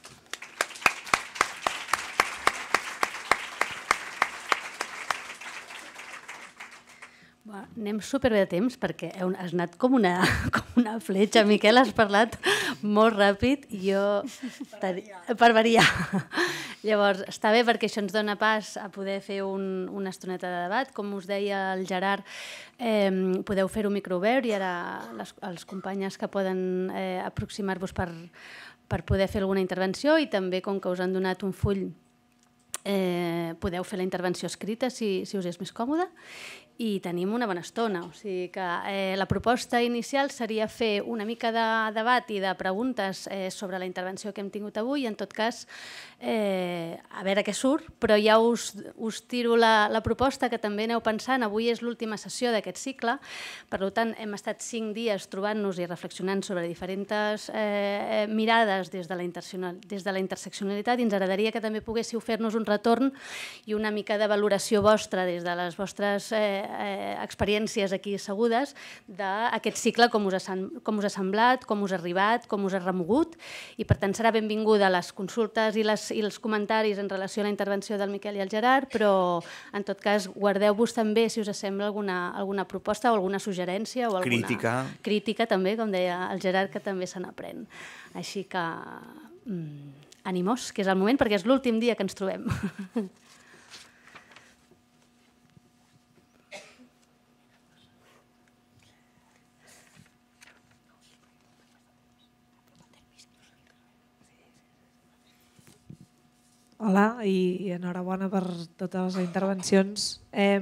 Anem superbé de temps perquè has anat com una, com una fletxa. Miquel, has parlat molt ràpid i jo... Per variar. Llavors, està bé perquè això ens dona pas a poder fer un, una estoneta de debat. Com us deia el Gerard, eh, podeu fer-ho microobert i ara les, els companyes que poden eh, aproximar-vos per, per poder fer alguna intervenció i també, com que us han donat un full, eh, podeu fer la intervenció escrita si, si us és més còmode. I tenim una bona estona. O sigui que eh, la proposta inicial seria fer una mica de debat i de preguntes eh, sobre la intervenció que hem tingut avui. En tot cas, eh, a veure què surt, però ja us, us tiro la, la proposta que també aneu pensant. Avui és l'última sessió d'aquest cicle, per tant hem estat cinc dies trobant-nos i reflexionant sobre diferents eh, mirades des de, la des de la interseccionalitat i ens agradaria que també poguéssiu fer-nos un retorn i una mica de valoració vostra des de les vostres eh, Eh, experiències aquí assegudes d'aquest cicle, com us, ha, com us ha semblat, com us ha arribat, com us ha remogut i per tant serà benvinguda les consultes i, les, i els comentaris en relació a la intervenció del Miquel i el Gerard, però en tot cas guardeu-vos també si us sembla alguna, alguna proposta o alguna suggerència o alguna crítica. Crítica també, com deia el Gerard, que també se n'aprèn. Així que mm, animós, que és el moment perquè és l'últim dia que ens trobem. Hola i enhorabona per totes les intervencions. Eh,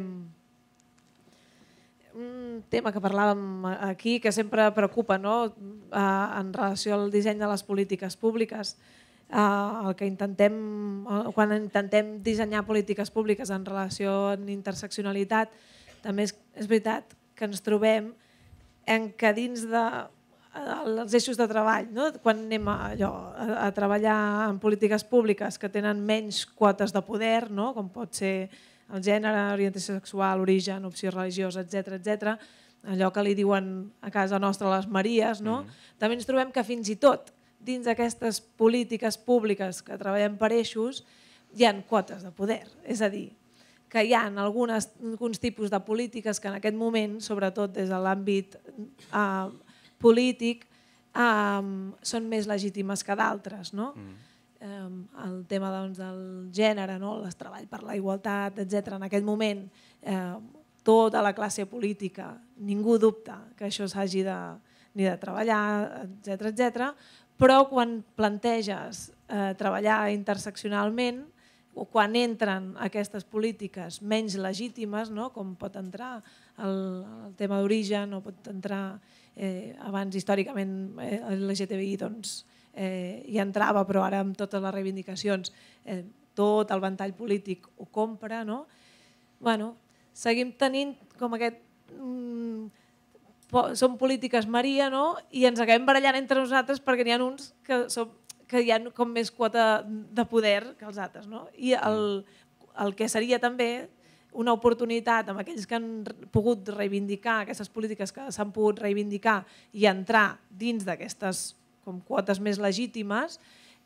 un tema que parlàvem aquí que sempre preocupa, no? eh, en relació al disseny de les polítiques públiques. Eh, el que intentem, quan intentem dissenyar polítiques públiques en relació amb interseccionalitat, també és, és veritat que ens trobem en que dins de els eixos de treball, no? Quan anem a, allò, a, a treballar en polítiques públiques que tenen menys quotes de poder, no? Com pot ser el gènere, orientació sexual, origen, opció religiosa, etcètera, etcètera, allò que li diuen a casa nostra les Maries, no? Mm. També ens trobem que fins i tot dins d'aquestes polítiques públiques que treballem per eixos hi ha quotes de poder, és a dir, que hi ha algunes, alguns tipus de polítiques que en aquest moment, sobretot des de l'àmbit eh, polític, eh, són més legítimes que d'altres. No? Mm. Eh, el tema doncs, del gènere, no? El treball per la igualtat, etcètera. En aquest moment, eh, tota la classe política, ningú dubta que això s'hagi de, ni de treballar, etcètera, etcètera. Però quan planteges eh, treballar interseccionalment, o quan entren aquestes polítiques menys legítimes, no? Com pot entrar el, el tema d'origen, o pot entrar eh, abans històricament eh, el L G T B I doncs, eh, hi entrava, però ara amb totes les reivindicacions eh, tot el ventall polític ho compra. No? Bueno, seguim tenint com aquest... Mm, són polítiques Maria, no? I ens acabem barallant entre nosaltres perquè n'hi ha uns que som que hi ha com més quota de poder que els altres. No? I el, el que seria també una oportunitat amb aquells que han pogut reivindicar aquestes polítiques que s'han pogut reivindicar i entrar dins d'aquestes com quotes més legítimes,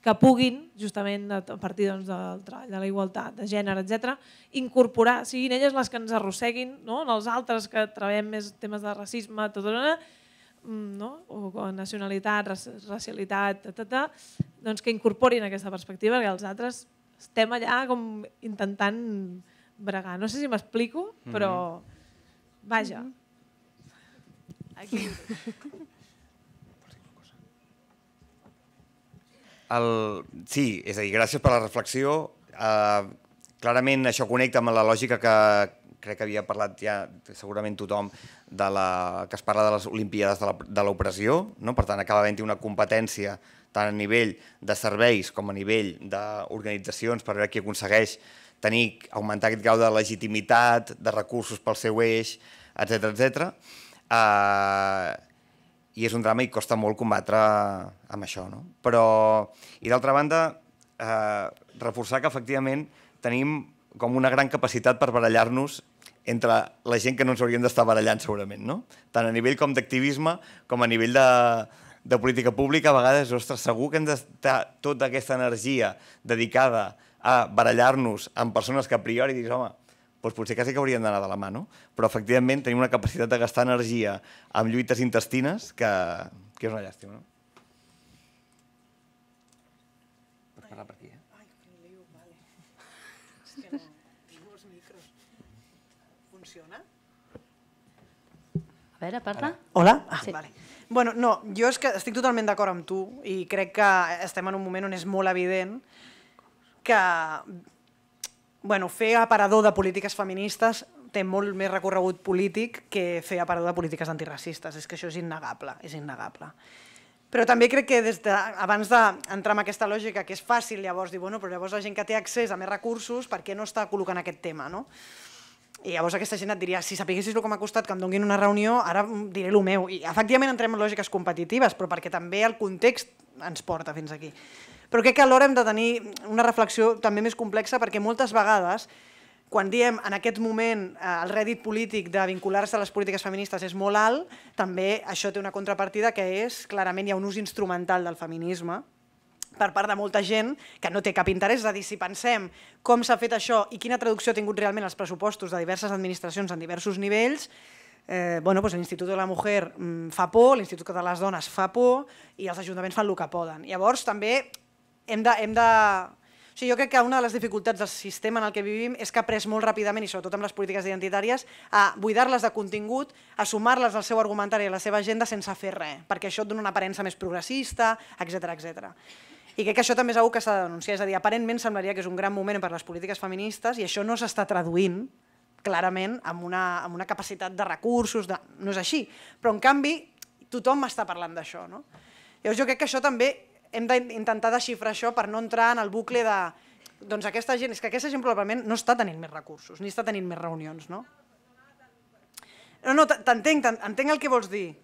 que puguin, justament a partir doncs, del treball de la igualtat de gènere, etcètera, incorporar, siguin elles les que ens arrosseguin, no? Els altres que treballem més temes de racisme, tot, no? O nacionalitat, racialitat, tata, doncs que incorporin aquesta perspectiva, perquè els altres estem allà com intentant bregar. No sé si m'explico, però vaja. Aquí. El... Sí, és a dir, gràcies per la reflexió. Uh, clarament això connecta amb la lògica que crec que havia parlat ja segurament tothom, de la... que es parla de les Olimpíades de l'opressió, no? Per tant, acaba havent-hi una competència tant a nivell de serveis com a nivell d'organitzacions per veure qui aconsegueix tenir, augmentar aquest grau de legitimitat, de recursos pel seu eix, etcètera, etcètera. Uh, I és un drama i costa molt combatre amb això, no? Però, i d'altra banda, eh, reforçar que efectivament tenim com una gran capacitat per barallar-nos entre la gent que no ens hauríem d'estar barallant segurament, no? Tant a nivell com d'activisme, com a nivell de, de política pública, a vegades, ostres, segur que hem d'estar tota aquesta energia dedicada a barallar-nos amb persones que a priori dius, home, doncs potser quasi que haurien d'anar de la mà, no? Però efectivament tenim una capacitat de gastar energia amb lluites intestines que, que és una llàstima, no? Pots parlar per aquí, eh? Ai, quin lío, vale. És que no, tinc molts micros. Funciona? A veure, parla. Hola? Ah, Sí. vale. Bueno, no, jo és que estic totalment d'acord amb tu i crec que estem en un moment on és molt evident que bueno, fer aparador de polítiques feministes té molt més recorregut polític que fer aparador de polítiques antiracistes. És que això és innegable, és innegable. Però també crec que des de, abans d'entrar en aquesta lògica, que és fàcil llavors dir, bueno, però llavors la gent que té accés a més recursos, per què no està col·locant aquest tema, no? I llavors aquesta gent et diria, si sapiguessis el que m'ha costat que em donguin una reunió, ara diré el meu. I efectivament entrem en lògiques competitives, però perquè també el context ens porta fins aquí. Però crec que alhora hem de tenir una reflexió també més complexa perquè moltes vegades, quan diem en aquest moment el rèdit polític de vincular-se a les polítiques feministes és molt alt, també això té una contrapartida que és, clarament, hi ha un ús instrumental del feminisme per part de molta gent que no té cap interès. És a dir, si pensem com s'ha fet això i quina traducció ha tingut realment els pressupostos de diverses administracions en diversos nivells, eh, bueno, doncs l'Institut de la Mujer fa por, l'Institut de les Dones fa por i els ajuntaments fan el que poden. Llavors, també hem de... Hem de... O sigui, jo crec que una de les dificultats del sistema en el que vivim és que ha pres molt ràpidament, i sobretot amb les polítiques identitàries, a buidar-les de contingut, a sumar-les al seu argumentari i a la seva agenda sense fer res, perquè això et dona una aparença més progressista, etcètera, etcètera. I crec que això també és una cosa que s'ha de denunciar. És a dir, aparentment semblaria que és un gran moment per a les polítiques feministes i això no s'està traduint clarament amb una, amb una capacitat de recursos, de... no és així. Però, en canvi, tothom està parlant d'això, no? Llavors, jo crec que això també hem d'intentar desxifrar això per no entrar en el bucle de... Doncs aquesta gent, és que aquesta gent probablement no està tenint més recursos, ni està tenint més reunions, no? No, no, t'entenc, entenc el que vols dir.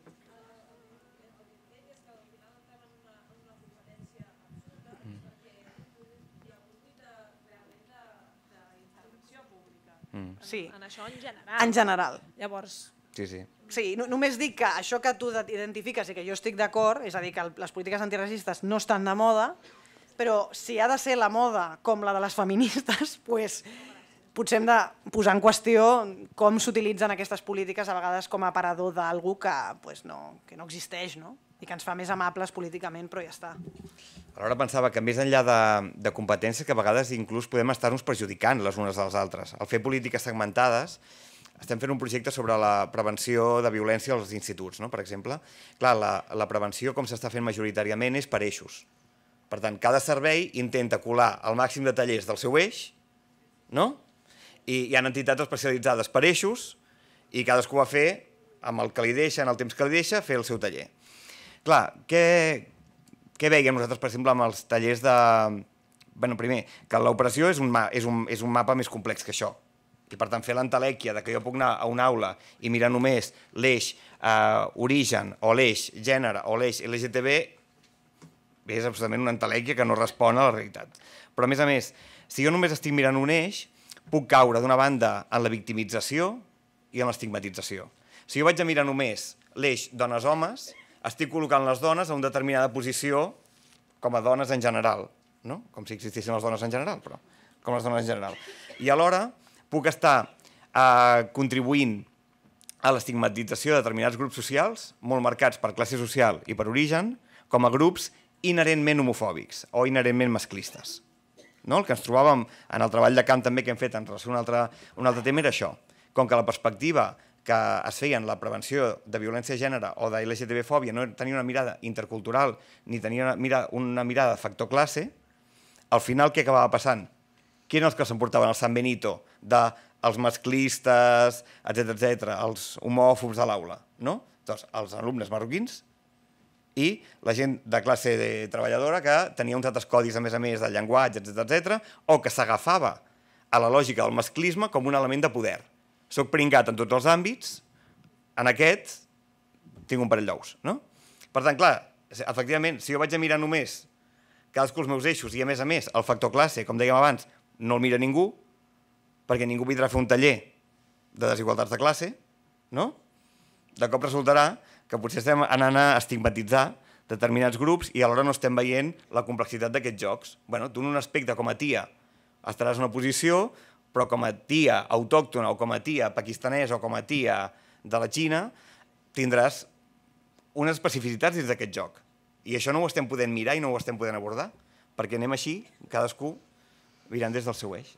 Sí. En això en general. En general. Llavors... Sí, sí. Sí, no, només dic que això que tu identifiques i que jo estic d'acord, és a dir, que les polítiques antiracistes no estan de moda, però si ha de ser la moda com la de les feministes, pues, potser hem de posar en qüestió com s'utilitzen aquestes polítiques a vegades com a aparador d'algú que, pues, no, que no existeix, no? I que ens fa més amables políticament, però ja està. Alhora pensava que més enllà de, de competències, que a vegades inclús podem estar-nos perjudicant les unes dels altres. Al fer polítiques segmentades, estem fent un projecte sobre la prevenció de violència als instituts, no? Per exemple. Clar, la, la prevenció, com s'està fent majoritàriament, és per eixos. Per tant, cada servei intenta colar el màxim de tallers del seu eix, no? I hi ha entitats especialitzades per eixos i cadascú va fer, amb el que li deixa, en el temps que li deixa, fer el seu taller. Clar, què, què veiem nosaltres, per exemple, amb els tallers de... Bueno, primer, que l'operació és, un, és, un, és un mapa més complex que això. I per tant fer l'entelèquia de que jo puc anar a una aula i mirar només l'eix eh, origen o l'eix gènere o l'eix L G T B és absolutament una entelèquia que no respon a la realitat. Però a més a més, si jo només estic mirant un eix, puc caure d'una banda en la victimització i en l'estigmatització. Si jo vaig a mirar només l'eix dones-homes, estic col·locant les dones en una determinada posició com a dones en general, no? Com si existissin les dones en general, però com les dones en general. I alhora puc estar eh, contribuint a l'estigmatització de determinats grups socials, molt marcats per classe social i per origen, com a grups inherentment homofòbics o inherentment masclistes. No? El que ens trobàvem en el treball de camp també que hem fet en relació a un altre, un altre tema era això. Com que la perspectiva que es feia en la prevenció de violència de gènere o de L G T B-fòbia no tenia una mirada intercultural ni tenia una mirada, una mirada de factor classe, al final què acabava passant? Qui eren els que s'emportaven el San Benito dels masclistes, etcètera, etcètera, els homòfobs de l'aula? No? Doncs els alumnes marroquins i la gent de classe de treballadora que tenia uns altres codis, a més a més, de llenguatge, etcètera, etcètera, o que s'agafava a la lògica del masclisme com un element de poder. Soc pringat en tots els àmbits, en aquest tinc un parell d'ous, no? Per tant, clar, efectivament, si jo vaig a mirar només cadascú els meus eixos i, a més a més, el factor classe, com dèiem abans, no el mira ningú, perquè ningú vindrà a fer un taller de desigualtats de classe, no? De cop resultarà que potser estem anant a estigmatitzar determinats grups i alhora no estem veient la complexitat d'aquests jocs. Bueno, tu en un aspecte com a tia estaràs en una posició, però com a tia autòctona o com a tia pakistanesa o com a tia de la Xina tindràs unes especificitats dins d'aquest joc. I això no ho estem podent mirar i no ho estem podent abordar, perquè anem així, cadascú mirant des del seu eix.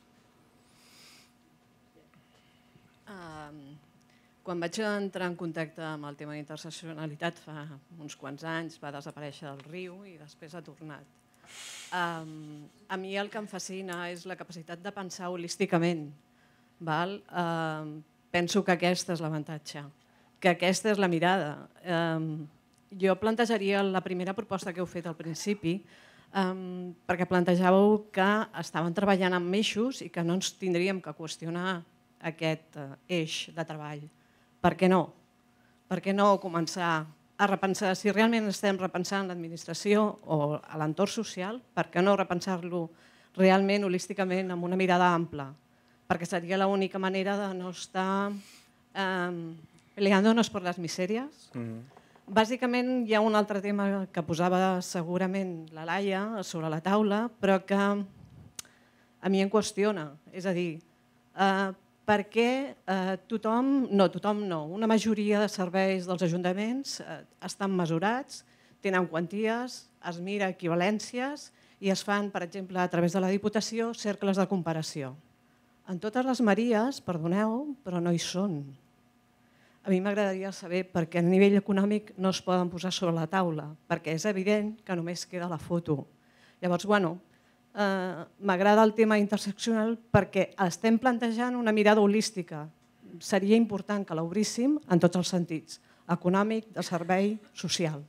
Quan vaig entrar en contacte amb el tema d'interseccionalitat fa uns quants anys, va desaparèixer del riu i després ha tornat. Um, a mi el que em fascina és la capacitat de pensar holísticament. Val? Um, penso que aquest és l'avantatge, que aquesta és la mirada. Um, jo plantejaria la primera proposta que heu fet al principi, um, perquè plantejàveu que estaven treballant amb eixos i que no ens tindríem que qüestionar aquest uh, eix de treball. Per què no? Per què no començar a repensar, si realment estem repensant l'administració o a l'entorn social, per què no repensar-lo realment holísticament amb una mirada ampla? Perquè seria l'única manera de no estar eh, peleándonos por las miserias. Mm-hmm. Bàsicament hi ha un altre tema que posava segurament la Laia sobre la taula, però que a mi em qüestiona. És a dir, eh, perquè eh, tothom, no tothom no, una majoria de serveis dels ajuntaments eh, estan mesurats, tenen quanties, es mira equivalències i es fan, per exemple, a través de la Diputació, cercles de comparació. En totes les Maries, perdoneu, però no hi són. A mi m'agradaria saber per què a nivell econòmic no es poden posar sobre la taula, perquè és evident que només queda la foto. Llavors, bueno, Uh, m'agrada el tema interseccional perquè estem plantejant una mirada holística. Seria important que l'obríssim en tots els sentits, econòmic, de servei, social.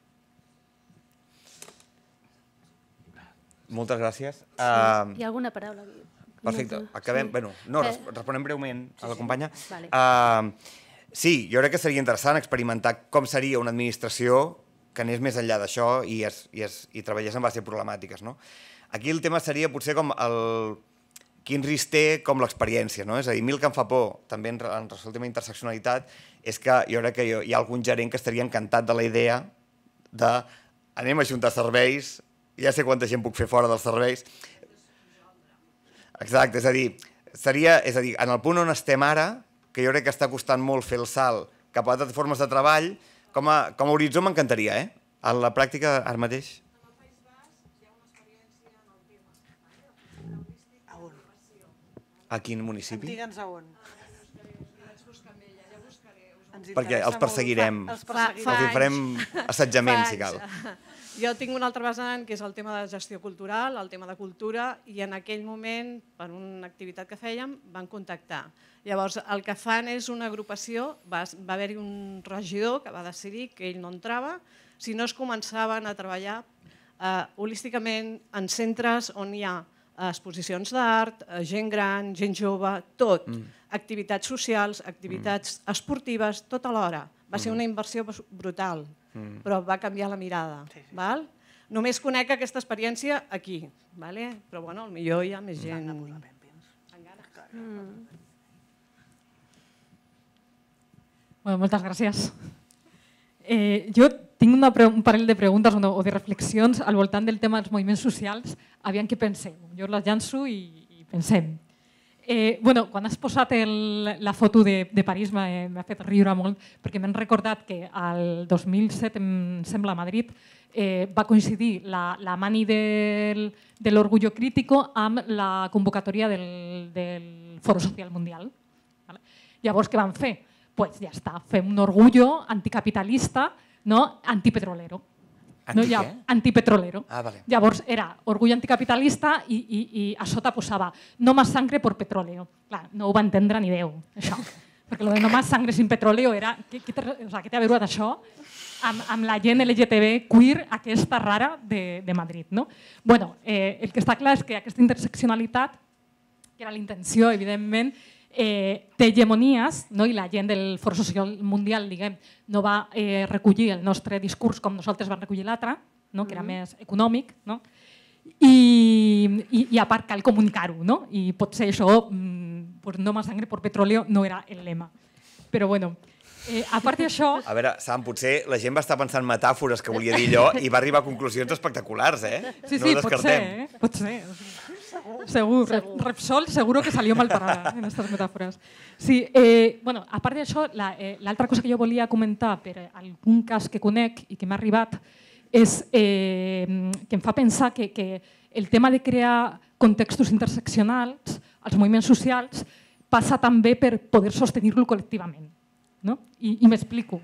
Moltes gràcies. Uh, Hi ha alguna paraula? Perfecte, acabem. Sí. Bueno, no, res, responem breument a la companya. Vale. Uh, sí, jo crec que seria interessant experimentar com seria una administració que anés més enllà d'això i, es, i, es, i treballés en base a problemàtiques, no? Aquí el tema seria potser com el... quin risc té com l'experiència, no? És a dir, a mi el que em fa por, també en relació al tema d'interseccionalitat, és que jo crec que hi ha algun gerent que estaria encantat de la idea de anem a juntar serveis, ja sé quanta gent puc fer fora dels serveis. Exacte, és a dir, seria, és a dir, en el punt on estem ara, que jo crec que està costant molt fer el salt cap a altres formes de treball, com a, com a horitzó m'encantaria, eh? A la pràctica, ara mateix... A quin municipi? Digue'ns a on. Perquè els perseguirem, Els Fa, perseguirem. fa els hi farem assetjament, Fa si cal. anys. Jo tinc un altre vessant, que és el tema de gestió cultural, el tema de cultura, i en aquell moment, per una activitat que fèiem, van contactar. Llavors, el que fan és una agrupació, va, va haver-hi un regidor que va decidir que ell no entrava, si no es començaven a treballar eh, holísticament en centres on hi ha exposicions d'art, gent gran, gent jove, tot. Mm. Activitats socials, activitats mm. esportives, tot alhora. Va ser una inversió brutal, mm. però va canviar la mirada. Sí, sí. Val? Només conec aquesta experiència aquí, vale? Però bueno, potser hi ha més gent. Mm. Bueno, moltes gràcies. Eh, jo tinc una pre un parell de preguntes o de reflexions al voltant del tema dels moviments socials. Aviam què penseu. Jo les llanço i, i pensem. Eh, bueno, quan has posat el, la foto de, de París m'ha fet riure molt perquè m'han recordat que el dos mil set, em sembla, a Madrid eh, va coincidir la, la mani del, de l'Orgullo Crítico amb la convocatòria del, del Foro Social Mundial. Vale? Llavors, què van fer? Pues ja està, fem un orgullo anticapitalista, no? Antipetrolero. Anti no, ja, què? Antipetrolero. Ah, vale. Llavors era orgull anticapitalista i, i, i a sota posava no más sangre por petróleo. Clar, no ho va entendre ni Déu, això. Perquè lo de no más sangre sin petróleo era... Què, què, té, o sea, què té a veure això amb, amb la gent L G T B queer aquesta rara de, de Madrid? No? Bueno, eh, el que està clar és que aquesta interseccionalitat, que era la intenció, evidentment, Eh, té hegemonies, no? I la gent del Foro Social Mundial, diguem, no va eh, recollir el nostre discurs com nosaltres vam recollir l'altre, no? Que era més econòmic, no? I, i, i a part cal comunicar-ho, no? I potser això, mm, pues no más sangre por petróleo, no era el lema. Però bueno, eh, a part d'això... A veure, Sam, potser la gent va estar pensant metàfores que volia dir allò i va arribar a conclusions espectaculars, eh? Sí, no sí, pot ser, eh? Pot ser. Segur, Repsol seguro que salió mal parada en estas metáforas. Sí, eh, bueno, a part d'això, l'altra cosa que jo volia comentar per algun cas que conec i que m'ha arribat és eh, que em fa pensar que, que el tema de crear contextos interseccionals als moviments socials passa també per poder sostenir-lo col·lectivament. No? I, i m'explico.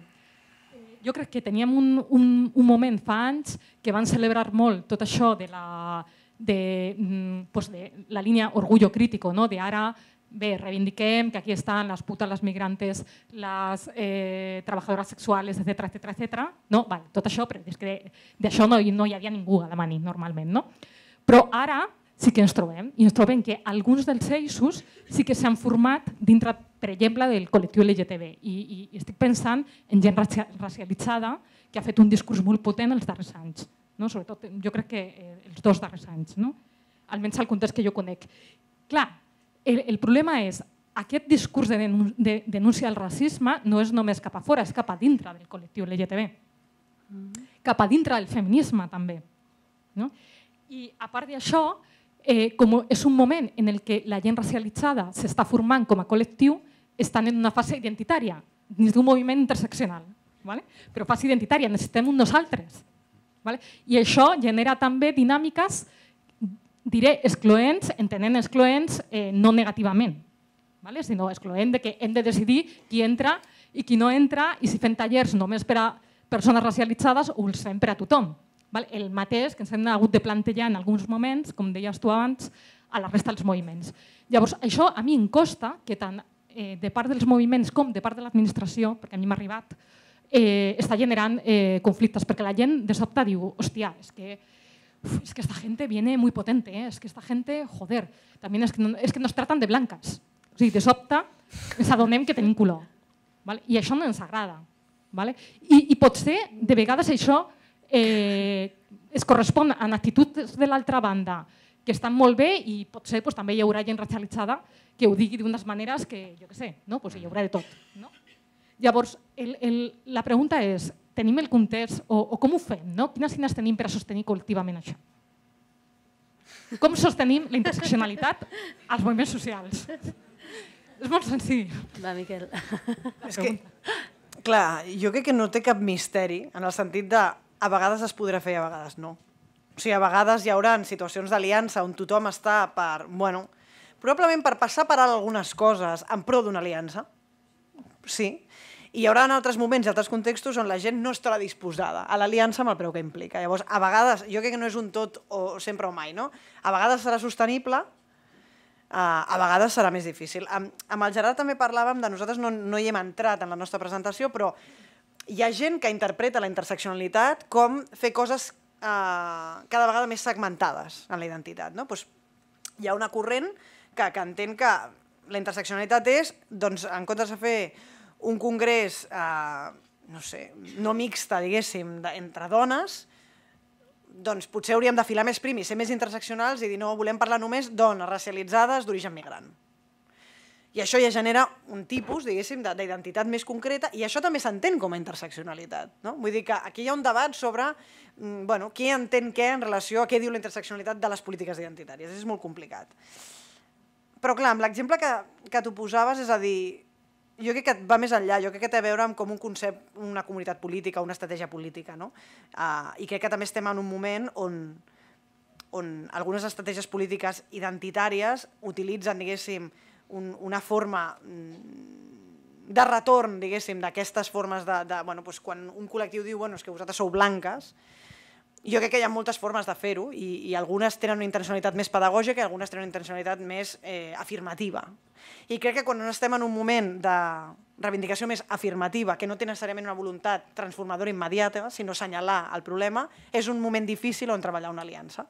Jo crec que teníem un, un, un moment fa anys que van celebrar molt tot això de la... De, pues de la línia orgullo crítico, no? De ara, bé, reivindiquem que aquí estan les putes, les migrantes, les eh, treballadores sexuals, etcètera, etcètera, etcètera. No? Vale, tot això, però és que d'això no, no hi havia ningú a la mani, normalment. No? Però ara sí que ens trobem, i ens trobem que alguns dels eixos sí que s'han format dintre, per exemple, del col·lectiu L G T B. I, i, i estic pensant en gent racialitzada que ha fet un discurs molt potent els darrers anys. No? Sobretot, jo crec que eh, els dos darrers anys, no? Almenys al context que jo conec. Clar, el, el problema és aquest discurs de, denun de denúncia al racisme no és només cap a fora, és cap a dintre del col·lectiu L G T B. Mm. Cap a dintre del feminisme, també. No? I a part d'això, eh, com és un moment en el que la gent racialitzada s'està formant com a col·lectiu, estan en una fase identitària, dins d'un moviment interseccional. Vale? Però fase identitària, necessitem un nosaltres. Vale? I això genera també dinàmiques, diré, excloents, entenent excloents eh, no negativament, vale? Sinó excloent de que hem de decidir qui entra i qui no entra i si fem tallers només per a persones racialitzades o els fem per a tothom. Vale? El mateix que ens hem hagut de plantejar en alguns moments, com deies tu abans, a la resta dels moviments. Llavors, això a mi em costa que tant eh, de part dels moviments com de part de l'administració, perquè a mi m'ha arribat, Eh, està generant eh, conflictes, perquè la gent de sobte diu, hòstia, és que, uf, es que esta gente viene muy potente, eh? Es que esta gente, joder, también es que, no, es que nos tratan de blancas. O sigui, de sobte ens adonem que tenim color. Vale? I això no ens agrada. Vale? I, I potser, de vegades, això eh, es correspon a actituds de l'altra banda que estan molt bé i potser pues, també hi haurà gent racialitzada que ho digui d'unes maneres que, jo què sé, no? Pues hi haurà de tot. No? Llavors, el, el, la pregunta és, tenim el context o, o com ho fem? No? Quines eines tenim per a sostenir col·lectivament això? Com sostenim la interseccionalitat als moviments socials? És molt senzill. Va, Miquel. És que, clar, jo crec que no té cap misteri en el sentit de a vegades es podrà fer i a vegades no. O sigui, a vegades hi haurà situacions d'aliança on tothom està per, bueno, probablement per passar per alt algunes coses en pro d'una aliança. Sí. I hi haurà en altres moments i altres contextos on la gent no estarà disposada a l'aliança amb el preu que implica. Llavors, a vegades, jo crec que no és un tot o sempre o mai, no? A vegades serà sostenible, a vegades serà més difícil. Amb el Gerard també parlàvem de nosaltres, no, no hi hem entrat en la nostra presentació, però hi ha gent que interpreta la interseccionalitat com fer coses eh, cada vegada més segmentades en la identitat. No? Pues, hi ha una corrent que, que entén que la interseccionalitat és, doncs, en comptes de fer un congrés, eh, no sé, no mixta, diguéssim, entre dones, doncs potser hauríem de filar més prim i ser més interseccionals i dir no, volem parlar només dones racialitzades d'origen migrant. I això ja genera un tipus, diguéssim, d'identitat més concreta, i això també s'entén com a interseccionalitat. No? Vull dir que aquí hi ha un debat sobre bueno, qui entén què en relació a què diu la interseccionalitat de les polítiques identitàries. És molt complicat. Però clar, amb l'exemple que, que tu posaves, és a dir, jo crec que va més enllà, jo crec que té a veure amb com un concepte, una comunitat política, una estratègia política, no? Uh, I crec que també estem en un moment on, on algunes estratègies polítiques identitàries utilitzen, diguéssim, un, una forma de retorn, diguéssim, d'aquestes formes de... de bueno, doncs quan un col·lectiu diu bueno, és que vosaltres sou blanques, jo crec que hi ha moltes formes de fer-ho i, i algunes tenen una intencionalitat més pedagògica i algunes tenen una intencionalitat més eh, afirmativa. I crec que quan estem en un moment de reivindicació més afirmativa, que no té necessàriament una voluntat transformadora immediata, sinó assenyalar el problema, és un moment difícil on treballar una aliança.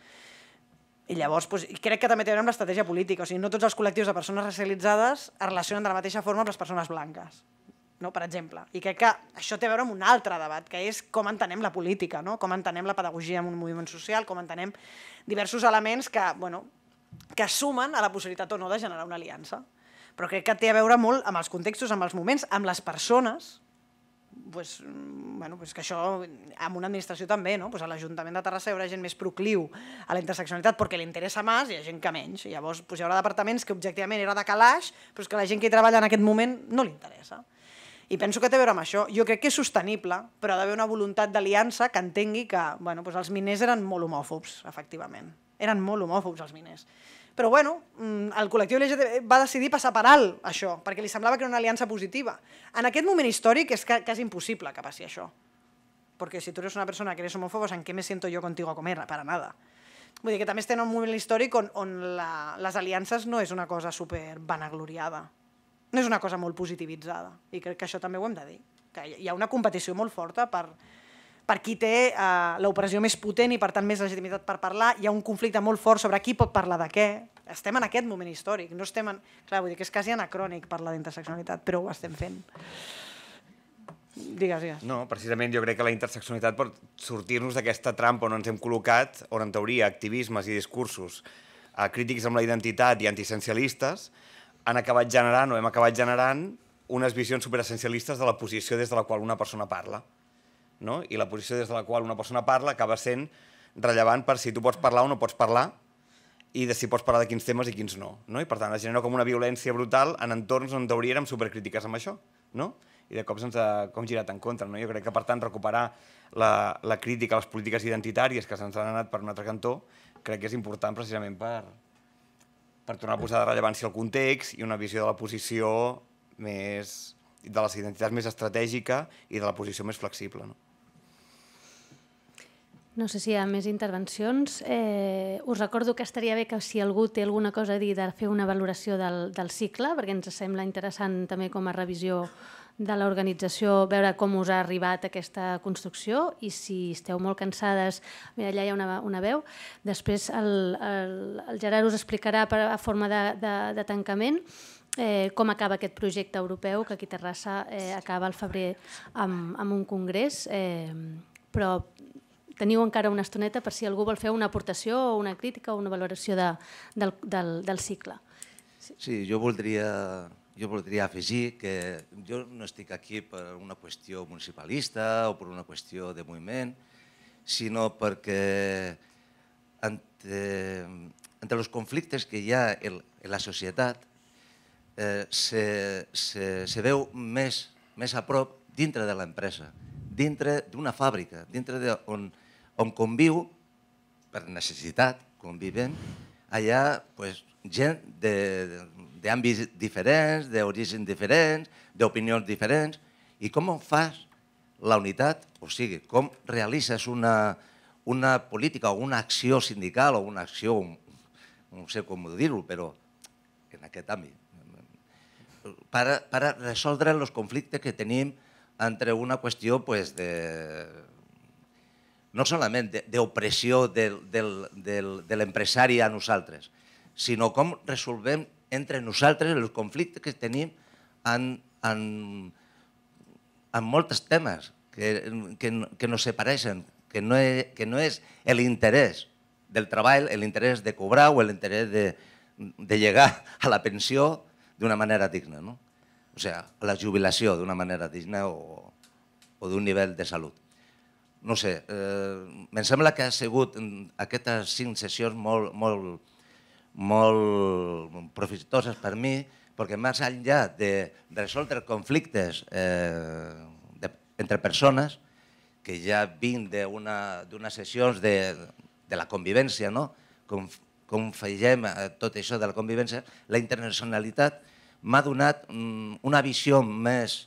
I llavors doncs, crec que també té a veure amb l'estratègia política, o sigui, no tots els col·lectius de persones racialitzades es relacionen de la mateixa forma amb les persones blanques. No, per exemple. I crec que això té a veure amb un altre debat, que és com entenem la política, no? Com entenem la pedagogia en un moviment social, com entenem diversos elements que, bueno, que sumen a la possibilitat o no de generar una aliança. Però crec que té a veure molt amb els contextos, amb els moments, amb les persones, pues, bueno, pues que això en una administració també, no? Pues a l'Ajuntament de Terrassa hi haurà gent més procliu a la interseccionalitat perquè li interessa més i hi ha gent que menys. I llavors pues, hi haurà departaments que objectivament era de calaix, però és que la gent que hi treballa en aquest moment no li interessa. I penso que té a veure amb això. Jo crec que és sostenible, però ha d'haver una voluntat d'aliança que entengui que bueno, doncs els miners eren molt homòfobs, efectivament. Eren molt homòfobs els miners. Però bueno, el col·lectiu L G T B va decidir passar per alt això, perquè li semblava que era una aliança positiva. En aquest moment històric és quasi impossible que passi això. Perquè si tu eres una persona que eres homòfoba, ¿en qué me siento yo contigo a comer? Para nada. Vull dir que també estem en un moment històric on, on la, les aliances no és una cosa super vanagloriada. No és una cosa molt positivitzada i crec que això també ho hem de dir, que hi ha una competició molt forta per, per qui té eh, l'opressió més potent i per tant més legitimitat per parlar, hi ha un conflicte molt fort sobre qui pot parlar de què, estem en aquest moment històric, no estem en... Clar, vull dir que és quasi anacrònic parlar d'interseccionalitat, però ho estem fent. Digues, digues. No, precisament jo crec que la interseccionalitat pot sortir-nos d'aquesta trampa on ens hem col·locat, on en teoria activismes i discursos eh, crítics amb la identitat i antiessencialistes han acabat generant o hem acabat generant unes visions superessencialistes de la posició des de la qual una persona parla. No? I la posició des de la qual una persona parla acaba sent rellevant per si tu pots parlar o no pots parlar i de si pots parlar de quins temes i quins no. No? I per tant es genera com una violència brutal en entorns on hauria érem supercrítiques amb això. No? I de cops ens ha com girat en contra. No? Jo crec que per tant recuperar la, la crítica a les polítiques identitàries que se'ns han anat per un altre cantó crec que és important precisament per... per tornar a posar de rellevància el context i una visió de la posició més... de les identitats més estratègica i de la posició més flexible. No, no sé si hi ha més intervencions. Eh, us recordo que estaria bé que si algú té alguna cosa a dir de fer una valoració del, del cicle, perquè ens sembla interessant també com a revisió de l'organització, veure com us ha arribat aquesta construcció i si esteu molt cansades, mira, allà hi ha una, una veu. Després el, el, el Gerard us explicarà per, a forma de, de, de tancament eh, com acaba aquest projecte europeu que aquí a Terrassa eh, acaba al febrer amb, amb un congrés, eh, però teniu encara una estoneta per si algú vol fer una aportació o una crítica o una valoració de, del, del, del cicle. Sí, sí jo voldria... Jo voldria afegir que jo no estic aquí per una qüestió municipalista o per una qüestió de moviment, sinó perquè entre, entre els conflictes que hi ha en, en la societat eh, se, se, se veu més, més a prop dintre de l'empresa, dintre d'una fàbrica, dintre de on, on conviu, per necessitat, convivem, allà pues, gent de, d'àmbits diferents, d'origen diferents, d'opinions diferents, i com fas la unitat, o sigui, com realitzes una, una política o una acció sindical o una acció, no sé com dir-ho, però en aquest àmbit, per, per resoldre els conflictes que tenim entre una qüestió pues, de, no solament d'opressió del, del, del, de l'empresari a nosaltres, sinó com resolvem entre nosaltres els conflictes que tenim en, en, en molts temes que, que, que nos separeixen, que no és, que no és l'interès del treball, l'interès de cobrar o l'interès de, de llegar a la pensió d'una manera digna, no? O sigui, la jubilació d'una manera digna o, o d'un nivell de salut. No sé, eh, em sembla que ha sigut aquestes cinc sessions molt, molt, molt profitoses per mi, perquè més enllà de resoldre conflictes eh, de, entre persones, que ja vinc d'unes sessions de, de la convivència, no? com, com feiem tot això de la convivència, la internacionalitat m'ha donat una visió més,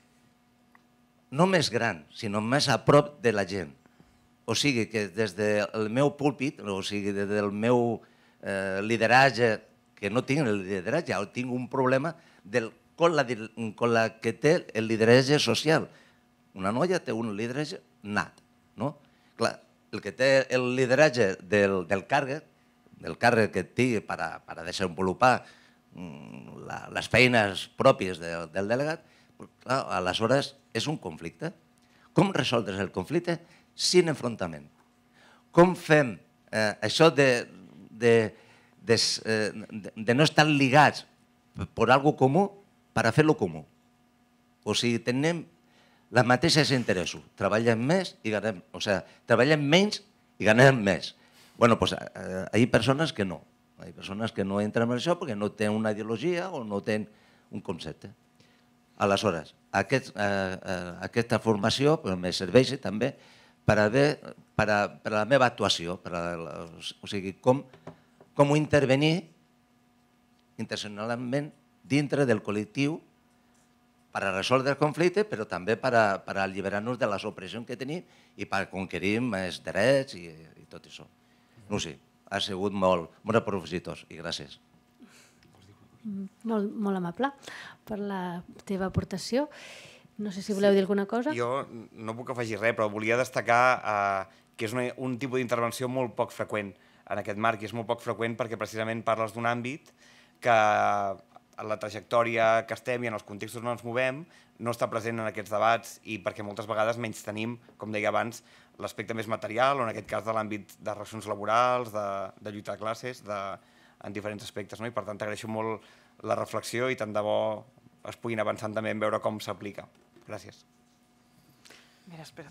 no més gran, sinó més a prop de la gent. O sigui que des del meu púlpit, o sigui des del meu eh, lideratge, que no tinc el lideratge, tinc un problema del, con, la, con la que té el lideratge social. Una noia té un lideratge nat, no? Clar, el que té el lideratge del, del càrrec, del càrrec que tingui per a, per a desenvolupar la, les feines pròpies de, del delegat, clar, aleshores és un conflicte. Com resoldres el conflicte sin enfrontament? Com fem eh, això de, de, de, de, de no estar ligats per algo comú per a fer-lo comú? O sigui, tenim les mateixes interessos, treballem més i ganem, o sigui, treballem menys i ganem més. Bueno, doncs hi ha persones que no. Hi ha persones que no entren en això perquè no tenen una ideologia o no tenen un concepte. Aleshores, aquest, eh, aquesta formació me serveix també per a, ver, per a, per a la meva actuació, per a, o sigui, com, com intervenir intencionalment dintre del col·lectiu per a resoldre el conflicte, però també per a, per a alliberar-nos de les opressions que tenim i per a conquerir més drets i, i tot això. No sé, ha sigut molt, molt aprofitós i gràcies. Molt, molt amable per la teva aportació. No sé si voleu dir alguna cosa. Jo no puc afegir res, però volia destacar eh, que és una, un tipus d'intervenció molt poc freqüent en aquest marc, i és molt poc freqüent perquè precisament parles d'un àmbit que en la trajectòria que estem i en els contextos on ens movem no està present en aquests debats i perquè moltes vegades menys tenim, com deia abans, l'aspecte més material, o en aquest cas de l'àmbit de relacions laborals, de, de lluita de classes, de, en diferents aspectes. No? I per tant t'agraeixo molt la reflexió i tant de bo es puguin avançant també en veure com s'aplica. Gràcies. Mira, espera't.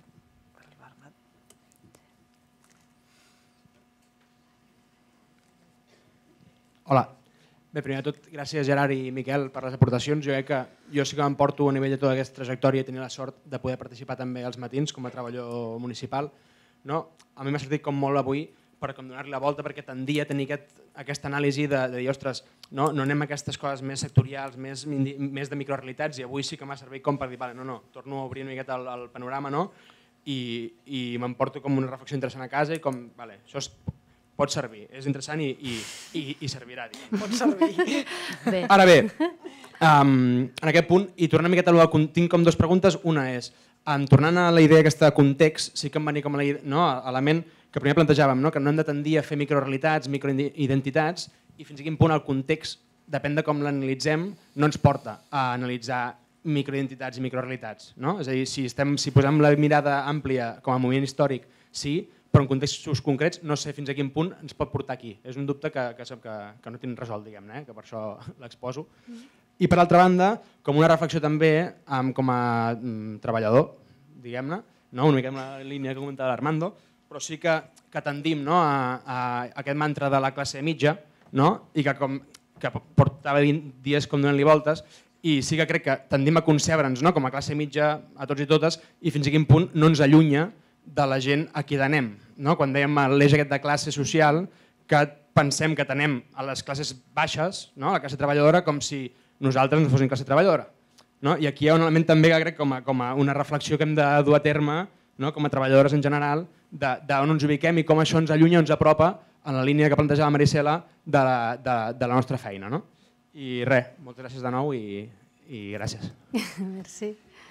Hola. Bé, primer de tot, gràcies Gerard i Miquel per les aportacions. Jo crec que jo sí que m'emporto a nivell de tota aquesta trajectòria i tenir la sort de poder participar també als matins com a treballador municipal. No? A mi m'ha sortit com molt avui per donar-li la volta perquè tendia a tenir aquest, aquesta anàlisi de, de dir, ostres, no, no anem a aquestes coses més sectorials, més, més de microrealitats, i avui sí que m'ha servit com per dir, vale, no, no, torno a obrir una miqueta el, el panorama, no? I, i m'emporto com una reflexió interessant a casa i com, vale, això és, pot servir, és interessant i, i, i, i servirà. Diguem. Pot servir. Bé. Ara bé, um, en aquest punt, i tornant una miqueta a lo, tinc com dues preguntes. Una és, um, tornant a la idea d'aquesta context, sí que em va venir com a, la, no, a la ment que primer plantejàvem, no? Que no hem de tendir a fer microrealitats, microidentitats, i fins a quin punt el context, depèn de com l'analitzem, no ens porta a analitzar microidentitats i microrealitats. No? És a dir, si, estem, si posem la mirada àmplia com a moviment històric, sí, però en contextos concrets no sé fins a quin punt ens pot portar aquí. És un dubte que, que, que, que no tinc resolt, diguem-ne, eh? Que per això l'exposo. Mm. I per altra banda, com una reflexió també um, com a um, treballador, diguem-ne, no? Una mica en la línia que comentava l'Armando, però sí que, que tendim, no? a, a, a aquest mantra de la classe mitja, no? I que, com, que portava dies com donant-li voltes, i sí que crec que tendim a concebre'ns, no? Com a classe mitja a tots i totes, i fins a quin punt no ens allunya de la gent a qui anem. No? Quan dèiem l'eix aquest de classe social, que pensem que tenem a les classes baixes, no? La classe treballadora, com si nosaltres no fóssim classe treballadora. No? I aquí hi ha un element també que crec com a, com a una reflexió que hem de dur a terme, no? Com a treballadores en general, d'on ens ubiquem i com això ens allunya, ens apropa en la línia que plantejava la Maricela de la, de, de la nostra feina. No? I res, moltes gràcies de nou i, i gràcies. Merci.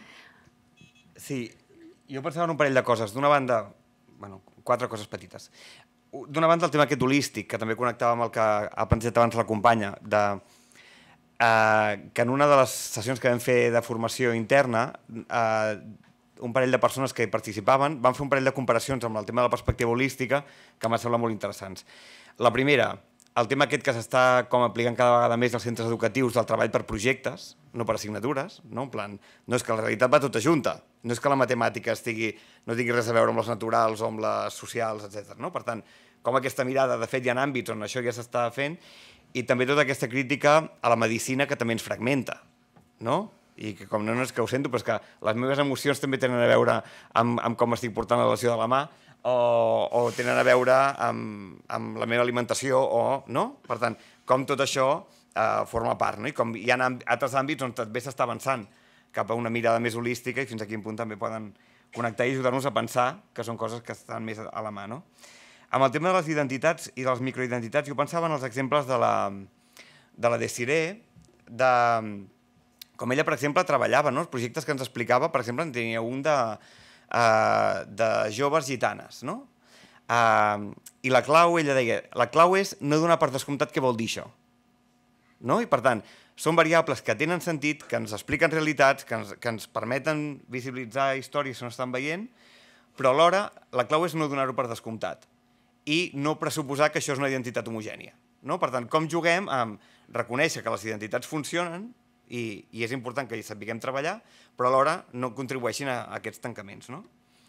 Sí, jo pensava en un parell de coses. D'una banda, bueno, quatre coses petites. D'una banda, el tema aquest holístic, que també connectava amb el que ha plantejat abans la companya, de, eh, que en una de les sessions que vam fer de formació interna, eh, un parell de persones que hi participaven van fer un parell de comparacions amb el tema de la perspectiva holística que m'ha semblat molt interessants. La primera, el tema aquest que s'està com aplicant cada vegada més als centres educatius del treball per projectes, no per assignatures, no? En plan, no és que la realitat va tota junta, no és que la matemàtica estigui, no tingui res a veure amb les naturals o amb les socials, etcètera. No? Per tant, com aquesta mirada, de fet hi ha àmbits on això ja s'està fent, i també tota aquesta crítica a la medicina que també ens fragmenta, no? I que com no, no és que ho sento, però és que les meves emocions també tenen a veure amb, amb com estic portant la relació de la mà, o, o tenen a veure amb, amb la meva alimentació, o, no? Per tant, com tot això eh, forma part, no? I com hi ha altres àmbits on també s'està avançant cap a una mirada més holística i fins a quin punt també poden connectar i ajudar-nos a pensar que són coses que estan més a la mà, no? Amb el tema de les identitats i de les microidentitats, jo pensava en els exemples de la, de la Desiree, de com ella, per exemple, treballava, no? Els projectes que ens explicava, per exemple, en tenia un de, uh, de joves gitanes, no? Uh, I la clau, ella deia, la clau és no donar per descomptat què vol dir això. No? I, per tant, són variables que tenen sentit, que ens expliquen realitats, que ens, que ens permeten visibilitzar històries que no estan veient, però alhora la clau és no donar-ho per descomptat i no pressuposar que això és una identitat homogènia. No? Per tant, com juguem amb reconèixer que les identitats funcionen i, i és important que hi sapiguem treballar, però alhora no contribueixin a, a aquests tancaments. No?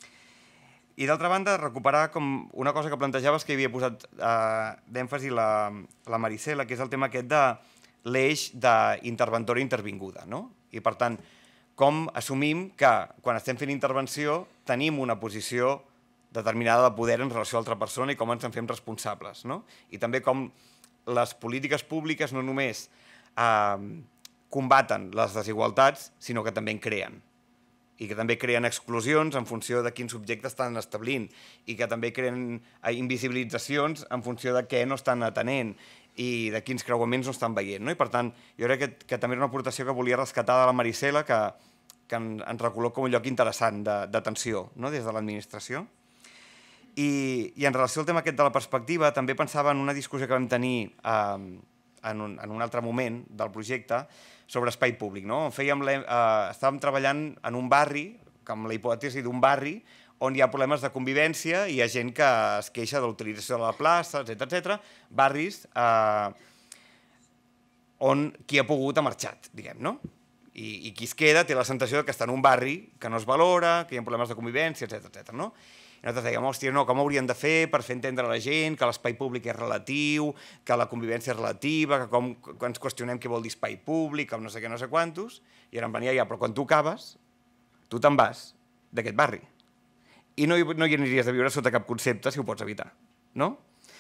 I d'altra banda, recuperar com una cosa que plantejaves que hi havia posat eh, d'èmfasi la, la Marisela, que és el tema aquest de l'eix d'interventora intervinguda. No? I per tant, com assumim que quan estem fent intervenció tenim una posició determinada de poder en relació a l'altra persona i com ens en fem responsables. No? I també com les polítiques públiques no només eh, combaten les desigualtats, sinó que també en creen. I que també creen exclusions en funció de quins subjectes estan establint i que també creen invisibilitzacions en funció de què no estan atenent i de quins creuaments no estan veient. No? I per tant, jo crec que, que també era una aportació que volia rescatar de la Marisela que, que en, ens recol·loca com un lloc interessant d'atenció, no? Des de l'administració. I, I en relació al tema aquest de la perspectiva, també pensava en una discussió que vam tenir eh, en, un, en un altre moment del projecte sobre espai públic. No? Fèiem, eh, estàvem treballant en un barri, amb la hipòtesi d'un barri, on hi ha problemes de convivència i hi ha gent que es queixa de l'utilització de la plaça, etcètera, etcètera. Barris eh, on qui ha pogut ha marxat, diguem, no? I, i qui es queda té la sensació que està en un barri que no es valora, que hi ha problemes de convivència, etcètera, etcètera, no? I nosaltres dèiem, hòstia, no, com hauríem de fer per fer entendre a la gent que l'espai públic és relatiu, que la convivència és relativa, que com que ens qüestionem què vol dir espai públic, com no sé què, no sé quantos, i ara em venia ja, però quan tu acabes, tu te'n vas d'aquest barri. I no hi, no hi aniries a viure sota cap concepte si ho pots evitar, no?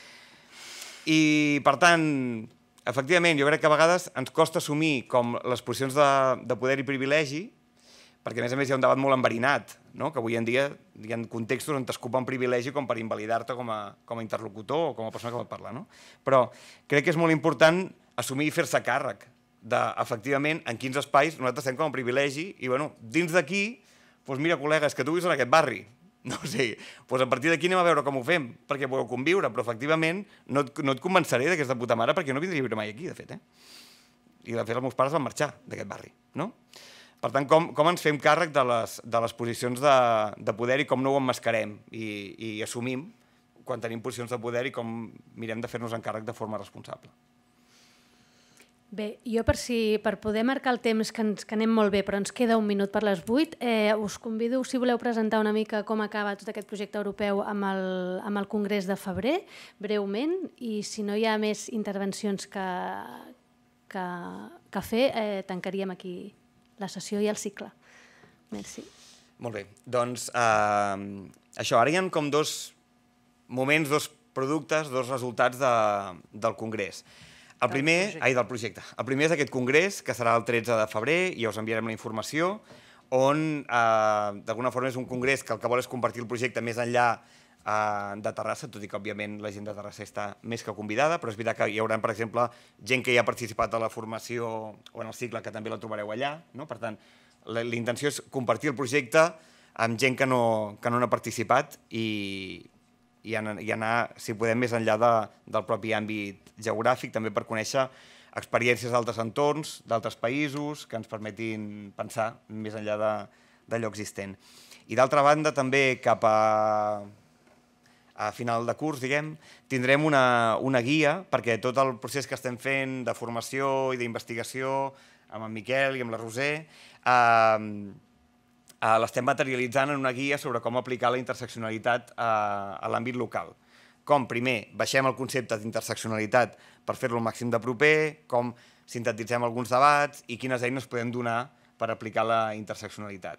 I, per tant, efectivament, jo crec que a vegades ens costa assumir com les posicions de, de poder i privilegi, perquè a més a més hi ha un debat molt enverinat, no? Que avui en dia hi ha contextos on t'escupa un privilegi com per invalidar-te com, a, com a interlocutor o com a persona que pot parlar. No? Però crec que és molt important assumir i fer-se càrrec de, efectivament, en quins espais nosaltres estem com a privilegi i, bueno, dins d'aquí, doncs mira, col·lega, és que tu vius en aquest barri. No o sigui, doncs a partir d'aquí anem a veure com ho fem, perquè podeu conviure, però efectivament no et, no et convenceré d'aquesta puta mare perquè no vindria a viure mai aquí, de fet. Eh? I de fet els meus pares van marxar d'aquest barri. No? Per tant, com, com ens fem càrrec de les, de les posicions de, de poder i com no ho emmascarem i, i assumim quan tenim posicions de poder i com mirem de fer-nos encàrrec de forma responsable. Bé, jo per, si, per poder marcar el temps, que, ens, que anem molt bé, però ens queda un minut per les vuit, eh, us convido, si voleu, presentar una mica com acaba tot aquest projecte europeu amb el, amb el Congrés de febrer, breument, i si no hi ha més intervencions que, que, que fer, eh, tancaríem aquí la sessió i el cicle. Merci. Molt bé. Doncs eh, això, ara hi ha com dos moments, dos productes, dos resultats de, del Congrés. El primer, ai, del projecte. El primer és aquest congrés, que serà el tretze de febrer, i ja us enviarem la informació, on eh, d'alguna forma és un congrés que el que vol és compartir el projecte més enllà eh, de Terrassa, tot i que òbviament la gent de Terrassa està més que convidada, però és veritat que hi haurà, per exemple, gent que ja ha participat a la formació o en el cicle, que també la trobareu allà. No? Per tant, la, la intenció és compartir el projecte amb gent que no, que no n'ha participat i, i, anar, i anar, si podem, més enllà de, del propi àmbit geogràfic, també per conèixer experiències d'altres entorns, d'altres països, que ens permetin pensar més enllà de, d'allò existent. I d'altra banda, també cap a a final de curs, diguem, tindrem una, una guia perquè tot el procés que estem fent de formació i d'investigació amb en Miquel i amb la Roser eh, eh, l'estem materialitzant en una guia sobre com aplicar la interseccionalitat eh, a l'àmbit local. Com, primer, baixem el concepte d'interseccionalitat per fer-lo el màxim de proper, com sintetitzem alguns debats i quines eines podem donar per aplicar la interseccionalitat.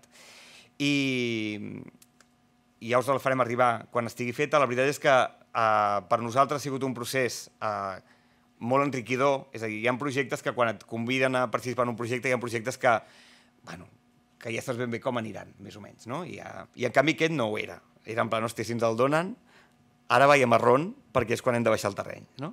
I... i ja us la farem arribar quan estigui feta. La veritat és que eh, per nosaltres ha sigut un procés eh, molt enriquidor, és a dir, hi ha projectes que quan et conviden a participar en un projecte hi ha projectes que, bueno, que ja saps ben bé com aniran, més o menys, no? I, uh, i en canvi aquest no ho era. Era en plan, hòstia, si ens el donen, ara vaig a marrón, perquè és quan hem de baixar el terreny, no?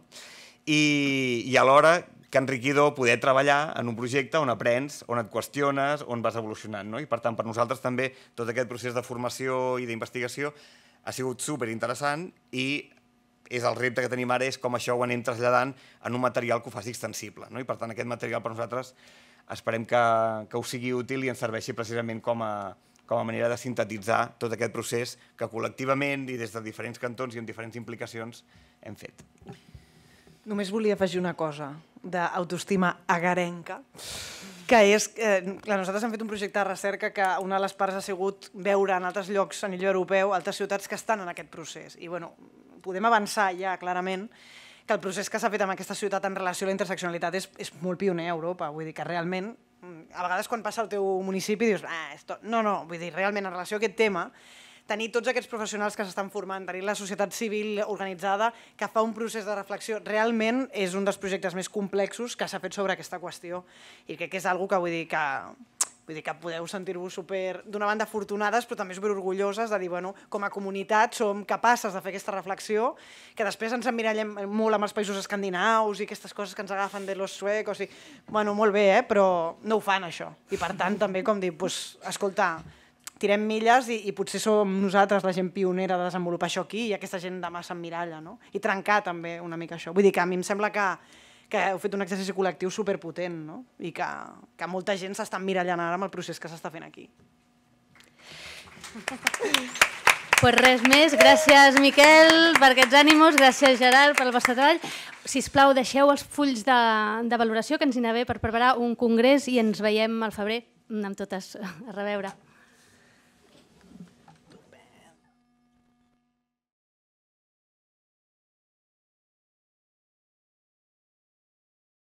I, i alhora que enriquidor poder treballar en un projecte on aprens, on et qüestiones, on vas evolucionant, no? I per tant, per nosaltres també tot aquest procés de formació i d'investigació ha sigut superinteressant i és el repte que tenim ara és com això ho anem traslladant en un material que ho faci extensible, no? I per tant aquest material per nosaltres esperem que, que us sigui útil i ens serveixi precisament com a, com a manera de sintetitzar tot aquest procés que col·lectivament i des de diferents cantons i amb diferents implicacions hem fet. Només volia afegir una cosa d'autoestima agarenca, que és, eh, clar, nosaltres hem fet un projecte de recerca que una de les parts ha sigut veure en altres llocs a nivell europeu altres ciutats que estan en aquest procés. I bueno, podem avançar ja clarament que el procés que s'ha fet amb aquesta ciutat en relació a la interseccionalitat és, és molt pioner a Europa. Vull dir que realment, a vegades quan passa al teu municipi dius, ah, esto... no, no, vull dir, realment en relació a aquest tema, tenir tots aquests professionals que s'estan formant, tenir la societat civil organitzada que fa un procés de reflexió, realment és un dels projectes més complexos que s'ha fet sobre aquesta qüestió i crec que és una cosa que vull dir que, vull dir que podeu sentir-vos super, d'una banda afortunades però també superorgulloses de dir, bueno, com a comunitat som capaces de fer aquesta reflexió que després ens emmirallem molt amb els països escandinaus i aquestes coses que ens agafen de los suecos i, bueno, molt bé, eh? Però no ho fan això i per tant també com dir, pues, escolta, tirem milles i, i potser som nosaltres la gent pionera de desenvolupar això aquí i aquesta gent demà s'emmiralla, no? I trencar també una mica això. Vull dir que a mi em sembla que, que heu fet un exercici col·lectiu superpotent, no? I que, que molta gent s'està emmirallant ara amb el procés que s'està fent aquí. Pues res més, gràcies Miquel per aquests ànimos, gràcies Gerard per el vostre treball. Sisplau, deixeu els fulls de, de valoració que ens hi anava per preparar un congrés i ens veiem al febrer amb totes. A reveure.